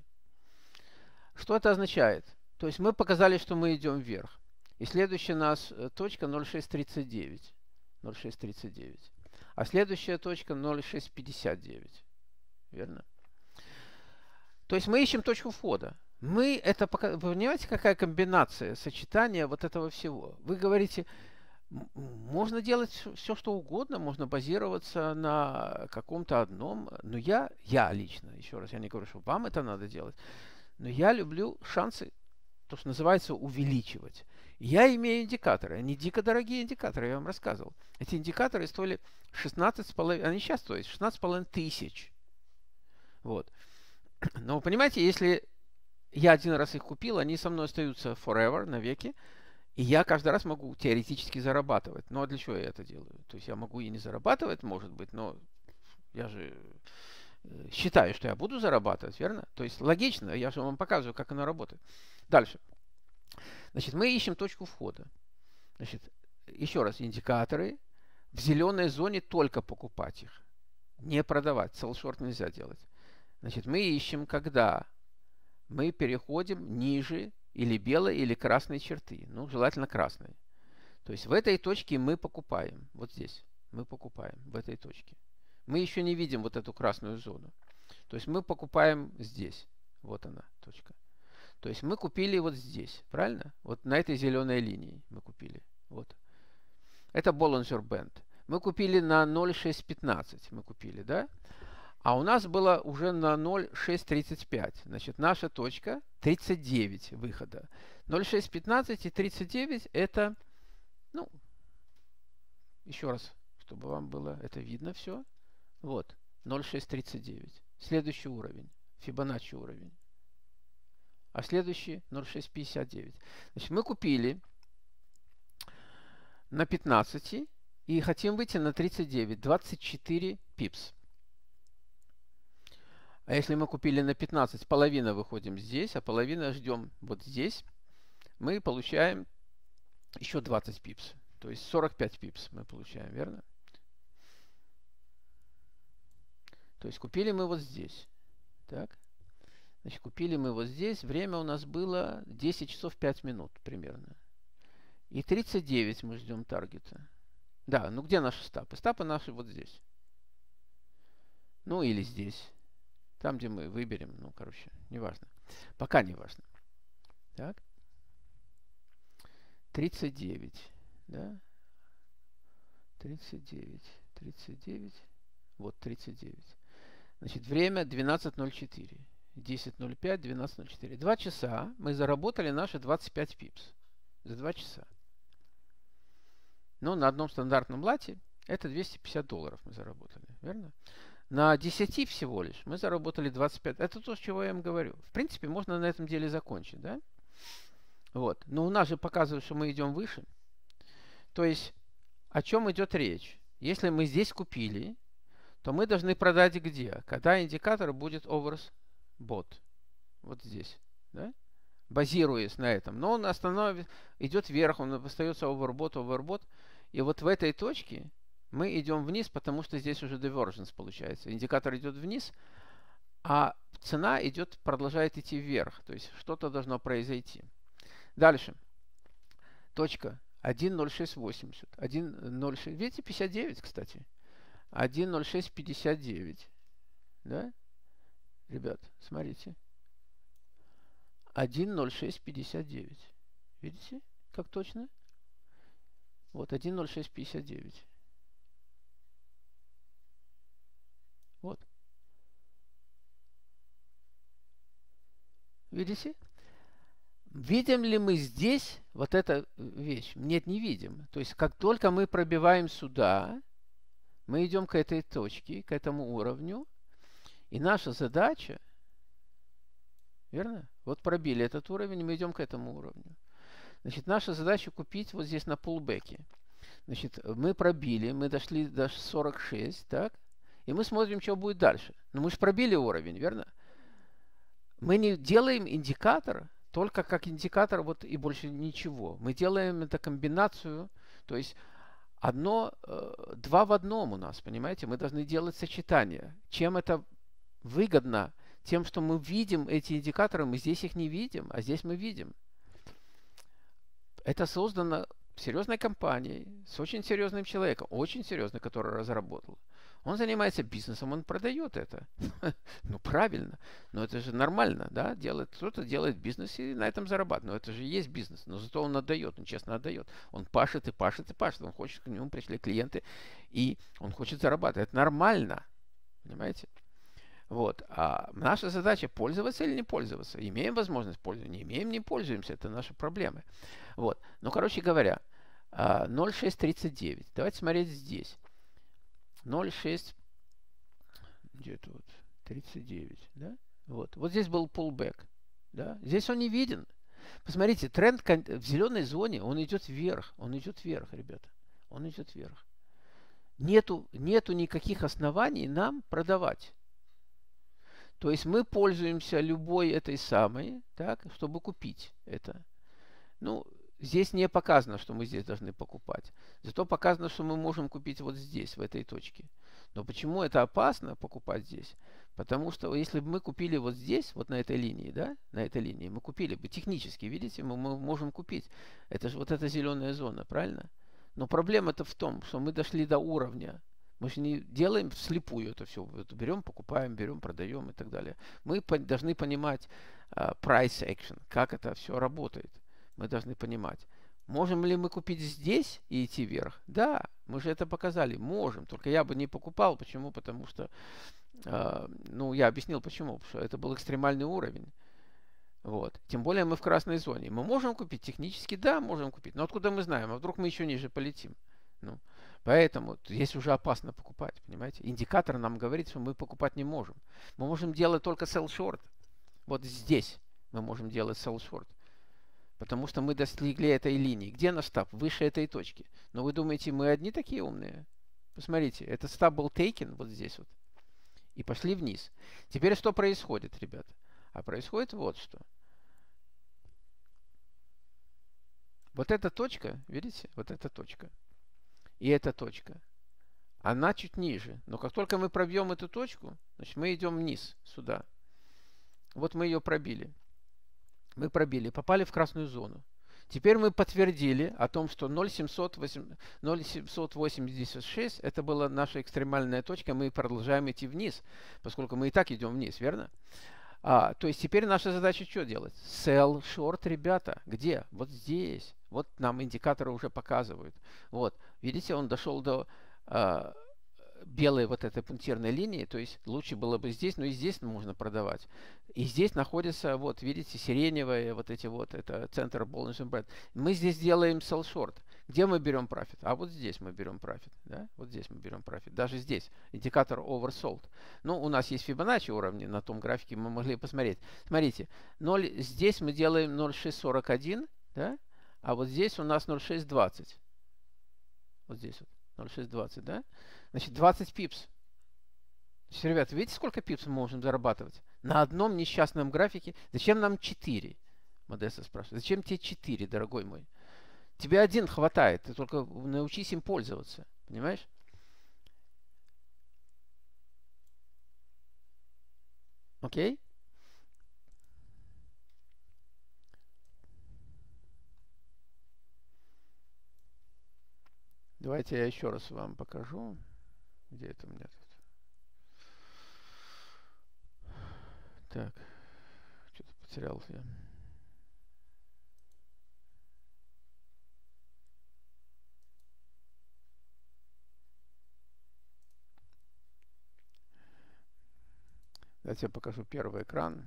Что это означает? То есть мы показали, что мы идем вверх. И следующая у нас точка ноль шесть тридцать девять. ноль шесть тридцать девять. А следующая точка ноль шесть пятьдесят девять. Верно? То есть мы ищем точку входа. Мы это пока... Вы понимаете, какая комбинация, сочетание вот этого всего? Вы говорите, можно делать все, что угодно, можно базироваться на каком-то одном. Но я, я лично, еще раз, я не говорю, что вам это надо делать, но я люблю шансы, то, что называется, увеличивать. Я имею индикаторы. Они дико дорогие индикаторы, я вам рассказывал. Эти индикаторы стоили шестнадцать с половиной, они сейчас стоят шестнадцать с половиной тысяч. Вот. Но вы понимаете, если я один раз их купил, они со мной остаются forever, навеки, и я каждый раз могу теоретически зарабатывать. Но для чего я это делаю? То есть я могу и не зарабатывать, может быть, но я же считаю, что я буду зарабатывать, верно? То есть логично, я же вам показываю, как оно работает. Дальше. Значит, мы ищем точку входа. Значит, еще раз, индикаторы. В зеленой зоне только покупать их. Не продавать. Селл-шорт нельзя делать. Значит, мы ищем, когда мы переходим ниже или белой, или красной черты. Ну, желательно красной. То есть в этой точке мы покупаем. Вот здесь. мы покупаем в этой точке. Мы еще не видим вот эту красную зону. То есть мы покупаем здесь. Вот она, точка. То есть мы купили вот здесь, правильно? Вот на этой зеленой линии мы купили. Вот. Это Bollinger Band. Мы купили на ноль шесть пятнадцать. Мы купили, да? А у нас было уже на ноль шесть тридцать пять. Значит, наша точка тридцать девять выхода. ноль шесть пятнадцать и тридцать девять это, ну, еще раз, чтобы вам было это видно все. Вот, ноль шесть тридцать девять. Следующий уровень, Фибоначчи уровень. А следующий ноль шесть пятьдесят девять. Значит, мы купили на пятнадцать и хотим выйти на тридцать девять. двадцать четыре пипс. А если мы купили на пятнадцать, половина выходим здесь, а половина ждем вот здесь, мы получаем еще двадцать пипс. То есть сорок пять пипс мы получаем, верно? То есть купили мы вот здесь. Так. Значит, купили мы вот здесь. Время у нас было десять часов пять минут примерно. И тридцать девять мы ждем таргета. Да, ну где наши стапы? Стапы наши вот здесь. Ну или здесь. Там, где мы выберем. Ну, короче, неважно. Пока не важно. Так. тридцать девять. Да. тридцать девять. тридцать девять. Вот тридцать девять. Значит, время двенадцать ноль четыре. десять ноль пять, двенадцать ноль четыре. Два часа мы заработали наши двадцать пять пипс. За два часа. Ну, на одном стандартном лате это двести пятьдесят долларов мы заработали. Верно? На десяти всего лишь мы заработали двадцать пять. Это то, с чего я вам говорю. В принципе, можно на этом деле закончить, да? Вот. Но у нас же показывает, что мы идем выше. То есть, о чем идет речь? Если мы здесь купили, то мы должны продать где? Когда индикатор будет overbought. Вот здесь. Да? Базируясь на этом. Но он остановит, идет вверх, он остается overbought, overbought. И вот в этой точке мы идем вниз, потому что здесь уже divergence получается. Индикатор идет вниз, а цена идет, продолжает идти вверх. То есть что-то должно произойти. Дальше. Точка один ноль шесть восемьдесят. один ноль шесть. Видите, пятьдесят девять, кстати. один ноль шесть пятьдесят девять. Да? Ребят, смотрите. один ноль шесть пятьдесят девять. Видите, как точно? Вот, один ноль шесть пятьдесят девять. Вот. Видите? Видим ли мы здесь вот эту вещь? Нет, не видим. То есть, как только мы пробиваем сюда, мы идем к этой точке, к этому уровню. И наша задача, верно? Вот пробили этот уровень, мы идем к этому уровню. Значит, наша задача купить вот здесь на пулбеке. Значит, мы пробили, мы дошли до сорок шесть, так? И мы смотрим, что будет дальше. Но мы же пробили уровень, верно? Мы не делаем индикатор только как индикатор, вот и больше ничего. Мы делаем эту комбинацию, то есть одно, э, два в одном у нас, понимаете? Мы должны делать сочетание. Чем это выгодно? Тем, что мы видим эти индикаторы, мы здесь их не видим, а здесь мы видим. Это создано серьезной компанией, с очень серьезным человеком, очень серьезный, который разработал. Он занимается бизнесом, он продает это. Ну, правильно. Но это же нормально, да? Делает, кто-то делает бизнес и на этом зарабатывает. Но это же и есть бизнес. Но зато он отдает, он честно отдает. Он пашет и пашет и пашет. Он хочет, к нему пришли клиенты, и он хочет зарабатывать. Это нормально. Понимаете? Вот. А наша задача пользоваться или не пользоваться. Имеем возможность пользоваться, не имеем, не пользуемся. Это наши проблемы. Вот. Ну, короче говоря, ноль шесть тридцать девять. Давайте смотреть здесь. ноль шесть, где-то вот, тридцать девять, да? Вот. Вот здесь был pullback, да? Здесь он не виден. Посмотрите, тренд в зеленой зоне, он идет вверх, он идет вверх, ребята. Он идет вверх. Нету, нету никаких оснований нам продавать. То есть мы пользуемся любой этой самой, так, чтобы купить это. Ну, здесь не показано, что мы здесь должны покупать. Зато показано, что мы можем купить вот здесь, в этой точке. Но почему это опасно покупать здесь? Потому что если бы мы купили вот здесь, вот на этой линии, да, на этой линии, мы купили бы технически, видите, мы, мы можем купить. Это же вот эта зеленая зона, правильно? Но проблема-то в том, что мы дошли до уровня. Мы же не делаем вслепую это все. Это берем, покупаем, берем, продаем и так далее. Мы по должны понимать uh, price action, как это все работает. Мы должны понимать. Можем ли мы купить здесь и идти вверх? Да, мы же это показали. Можем. Только я бы не покупал. Почему? Потому что, uh, ну, я объяснил почему. Потому что это был экстремальный уровень. Вот. Тем более мы в красной зоне. Мы можем купить технически? Да, можем купить. Но откуда мы знаем? А вдруг мы еще ниже полетим? Ну, поэтому здесь уже опасно покупать, понимаете? Индикатор нам говорит, что мы покупать не можем. Мы можем делать только sell short. Вот здесь мы можем делать sell short. Потому что мы достигли этой линии. Где наш стаб? Выше этой точки. Но вы думаете, мы одни такие умные? Посмотрите, этот стаб был taken вот здесь вот. И пошли вниз. Теперь что происходит, ребята? А происходит вот что. Вот эта точка, видите? Вот эта точка. И эта точка. Она чуть ниже. Но как только мы пробьем эту точку, значит мы идем вниз, сюда. Вот мы ее пробили. Мы пробили, попали в красную зону. Теперь мы подтвердили о том, что ноль семьсот восемьдесят шесть это была наша экстремальная точка. Мы продолжаем идти вниз, поскольку мы и так идем вниз, верно? А, то есть теперь наша задача что делать? Sell short, ребята. Где? Вот здесь. Вот нам индикаторы уже показывают. Вот. Видите, он дошел до а, белой вот этой пунктирной линии. То есть лучше было бы здесь, но и здесь можно продавать. И здесь находится, вот видите, сиреневые вот эти вот. Это центр Bollinger Band. Мы здесь делаем sell short. Где мы берем профит? А вот здесь мы берем профит. Да? Вот здесь мы берем профит. Даже здесь. Индикатор oversold. Ну, у нас есть Fibonacci уровни на том графике. Мы могли посмотреть. Смотрите. ноль, здесь мы делаем ноль шесть сорок один. Да? А вот здесь у нас ноль шесть двадцать. Вот здесь вот. ноль шесть двадцать. Да? Значит, двадцать пипс. Значит, ребята, видите, сколько пипс мы можем зарабатывать? На одном несчастном графике. Зачем нам четыре? Модеста спрашивает. Зачем тебе четыре, дорогой мой? Тебе один хватает, ты только научись им пользоваться. Понимаешь? Окей? Давайте я еще раз вам покажу. Где это у меня тут? Так. Что-то потерял я. Давайте я покажу первый экран.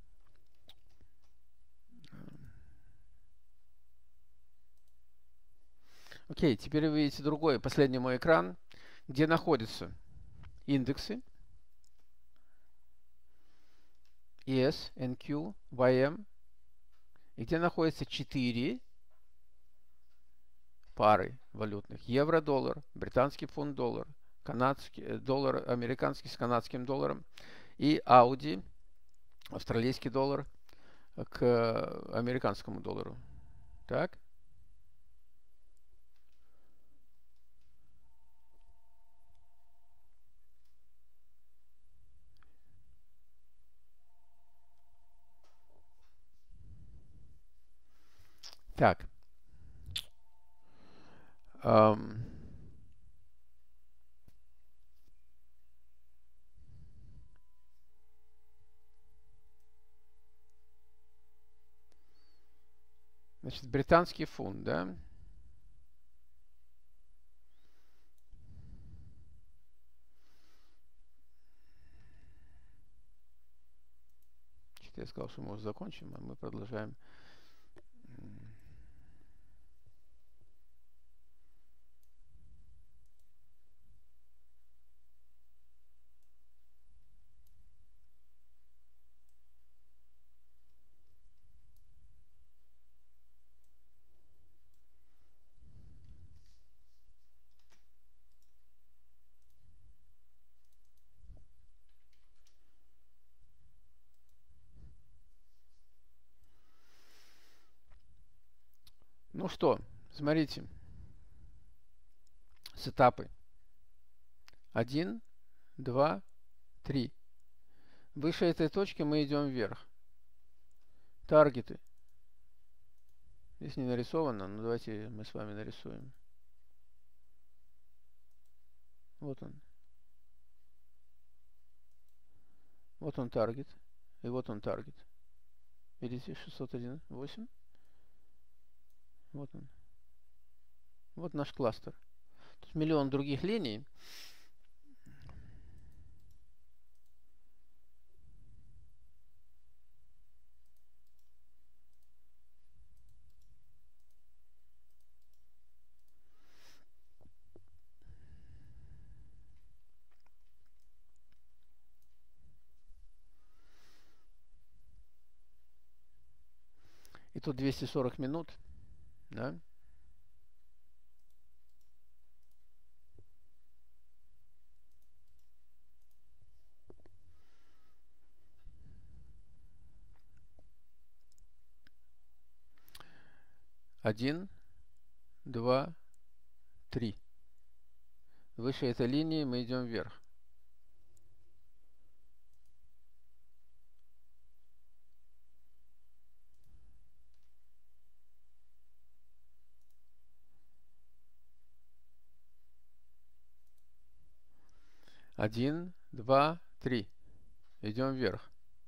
Окей, теперь вы видите другой, последний мой экран, где находятся индексы и эс, эн кью, вай эм, и где находятся четыре пары валютных. Евро-доллар, британский фунт-доллар, канадский доллар, американский с канадским долларом и Ауди, австралийский доллар к американскому доллару. Так. Так. Um, значит, британский фунт, да? Я сказал, что мы уже закончим, а мы продолжаем. Ну что, смотрите. Сетапы. Один, два, три. Выше этой точки мы идем вверх. Таргеты. Здесь не нарисовано, но давайте мы с вами нарисуем. Вот он. Вот он таргет. И вот он таргет. Видите, шестьсот один восемь. Вот он. Вот наш кластер. Тут миллион других линий. И тут двести сорок минут. Да? Один, два, три. Выше этой линии мы идем вверх. Один, два, три. Идем вверх.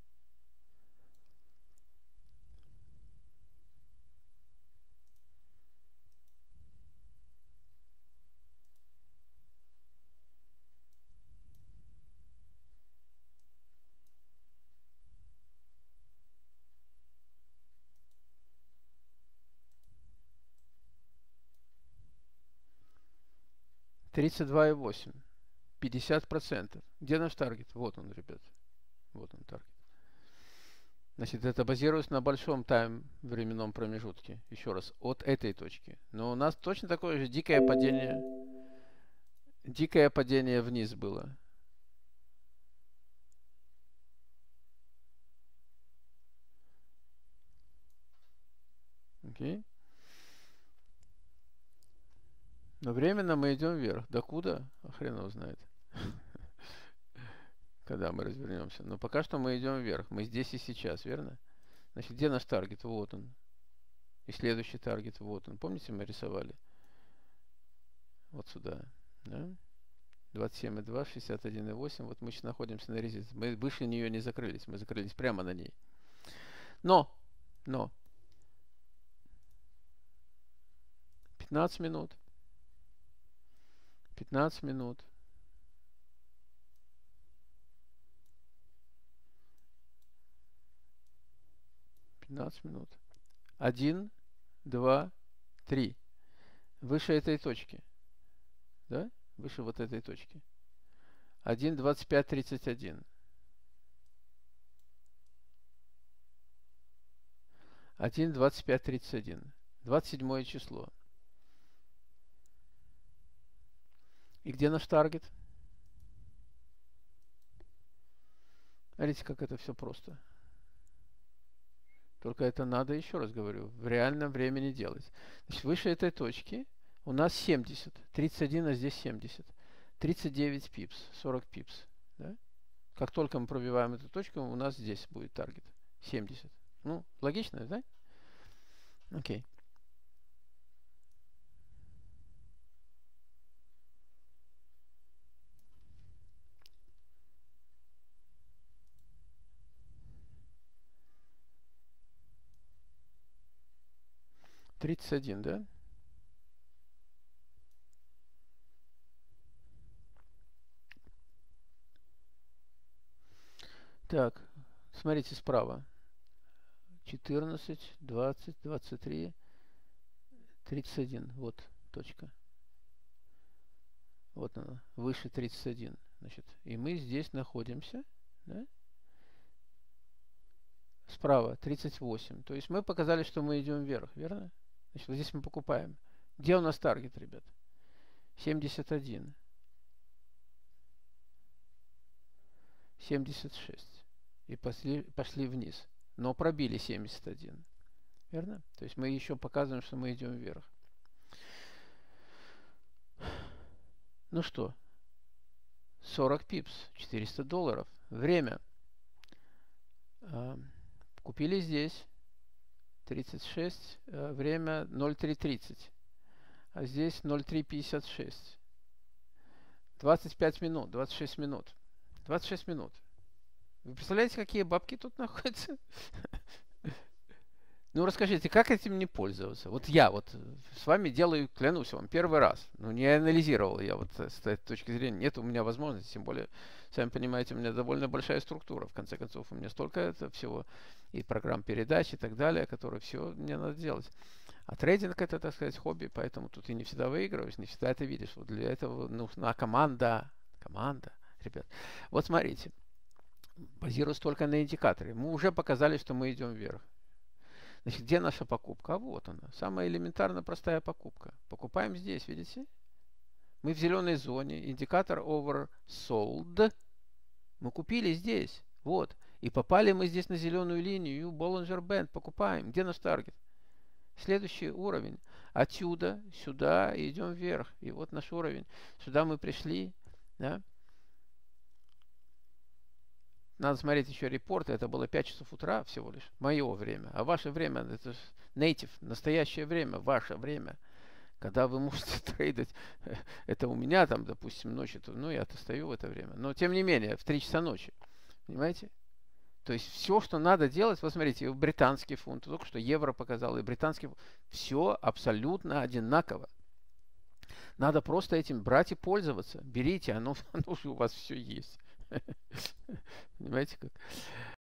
тридцать два и восемь. пятьдесят процентов. Где наш таргет? Вот он, ребят. Вот он таргет. Значит, это базируется на большом тайм временном промежутке. Еще раз, от этой точки. Но у нас точно такое же дикое падение. Дикое падение вниз было. Окей. Но временно мы идем вверх. Докуда? А хрен его знает. Когда мы развернемся. Но пока что мы идем вверх. Мы здесь и сейчас, верно? Значит, где наш таргет? Вот он. И следующий таргет, вот он. Помните, мы рисовали? Вот сюда. Да? двадцать семь и два, шестьдесят один и восемь. Вот мы сейчас находимся на резист. Мы выше нее не закрылись. Мы закрылись прямо на ней. Но, но. пятнадцать минут. пятнадцать минут. пятнадцать минут. один, два, три. Выше этой точки. Да? Выше вот этой точки. один, двадцать пять, тридцать один. один, двадцать пять, тридцать один. двадцать седьмое число. И где наш таргет? Смотрите, как это все просто. Только это надо, еще раз говорю, в реальном времени делать. Значит, выше этой точки у нас семьдесят. тридцать один, а здесь семьдесят. тридцать девять пипс, сорок пипс. Да? Как только мы пробиваем эту точку, у нас здесь будет таргет. семьдесят. Ну, логично, да? Окей. тридцать один, да? Так, смотрите справа. четырнадцать, двадцать, двадцать три, тридцать один. Вот точка. Вот она, выше тридцать один. Значит, и мы здесь находимся, да? Справа тридцать восемь. То есть мы показали, что мы идем вверх, верно? Значит, вот здесь мы покупаем. Где у нас таргет, ребят? семьдесят один. семьдесят шесть. И пошли, пошли вниз. Но пробили семьдесят один. Верно? То есть мы еще показываем, что мы идем вверх. Ну что? сорок пипс. четыреста долларов. Время. Купили здесь. тридцать шесть. Время ноль три тридцать. А здесь ноль три пятьдесят шесть. двадцать пять минут, двадцать шесть минут. двадцать шесть минут. Вы представляете, какие бабки тут находятся? Ну, расскажите, как этим не пользоваться? Вот я вот с вами делаю, клянусь вам, первый раз. Ну, не анализировал я вот с этой точки зрения. Нет у меня возможности, тем более, сами понимаете, у меня довольно большая структура. В конце концов, у меня столько это всего, и программ передач, и так далее, которые все мне надо делать. А трейдинг это, так сказать, хобби, поэтому тут и не всегда выигрываешь, не всегда это видишь. Вот для этого нужна команда. Команда, ребят. Вот смотрите, базируясь только на индикаторе, мы уже показали, что мы идем вверх. Значит, где наша покупка? А вот она. Самая элементарно простая покупка. Покупаем здесь, видите? Мы в зеленой зоне. Индикатор oversold. Мы купили здесь. Вот. И попали мы здесь на зеленую линию. Bollinger Band. Покупаем. Где наш таргет? Следующий уровень. Отсюда, сюда и идем вверх. И вот наш уровень. Сюда мы пришли. Да? Надо смотреть еще репорты. Это было пять часов утра всего лишь. Мое время. А ваше время, это native, настоящее время, ваше время. Когда вы можете трейдить. Это у меня там, допустим, ночью. Ну, я-то стою в это время. Но, тем не менее, в три часа ночи. Понимаете? То есть, все, что надо делать, вот смотрите, британский фунт, только что евро показал, и британский фунт. Все абсолютно одинаково. Надо просто этим брать и пользоваться. Берите, оно, оно же у вас все есть. Понимаете как?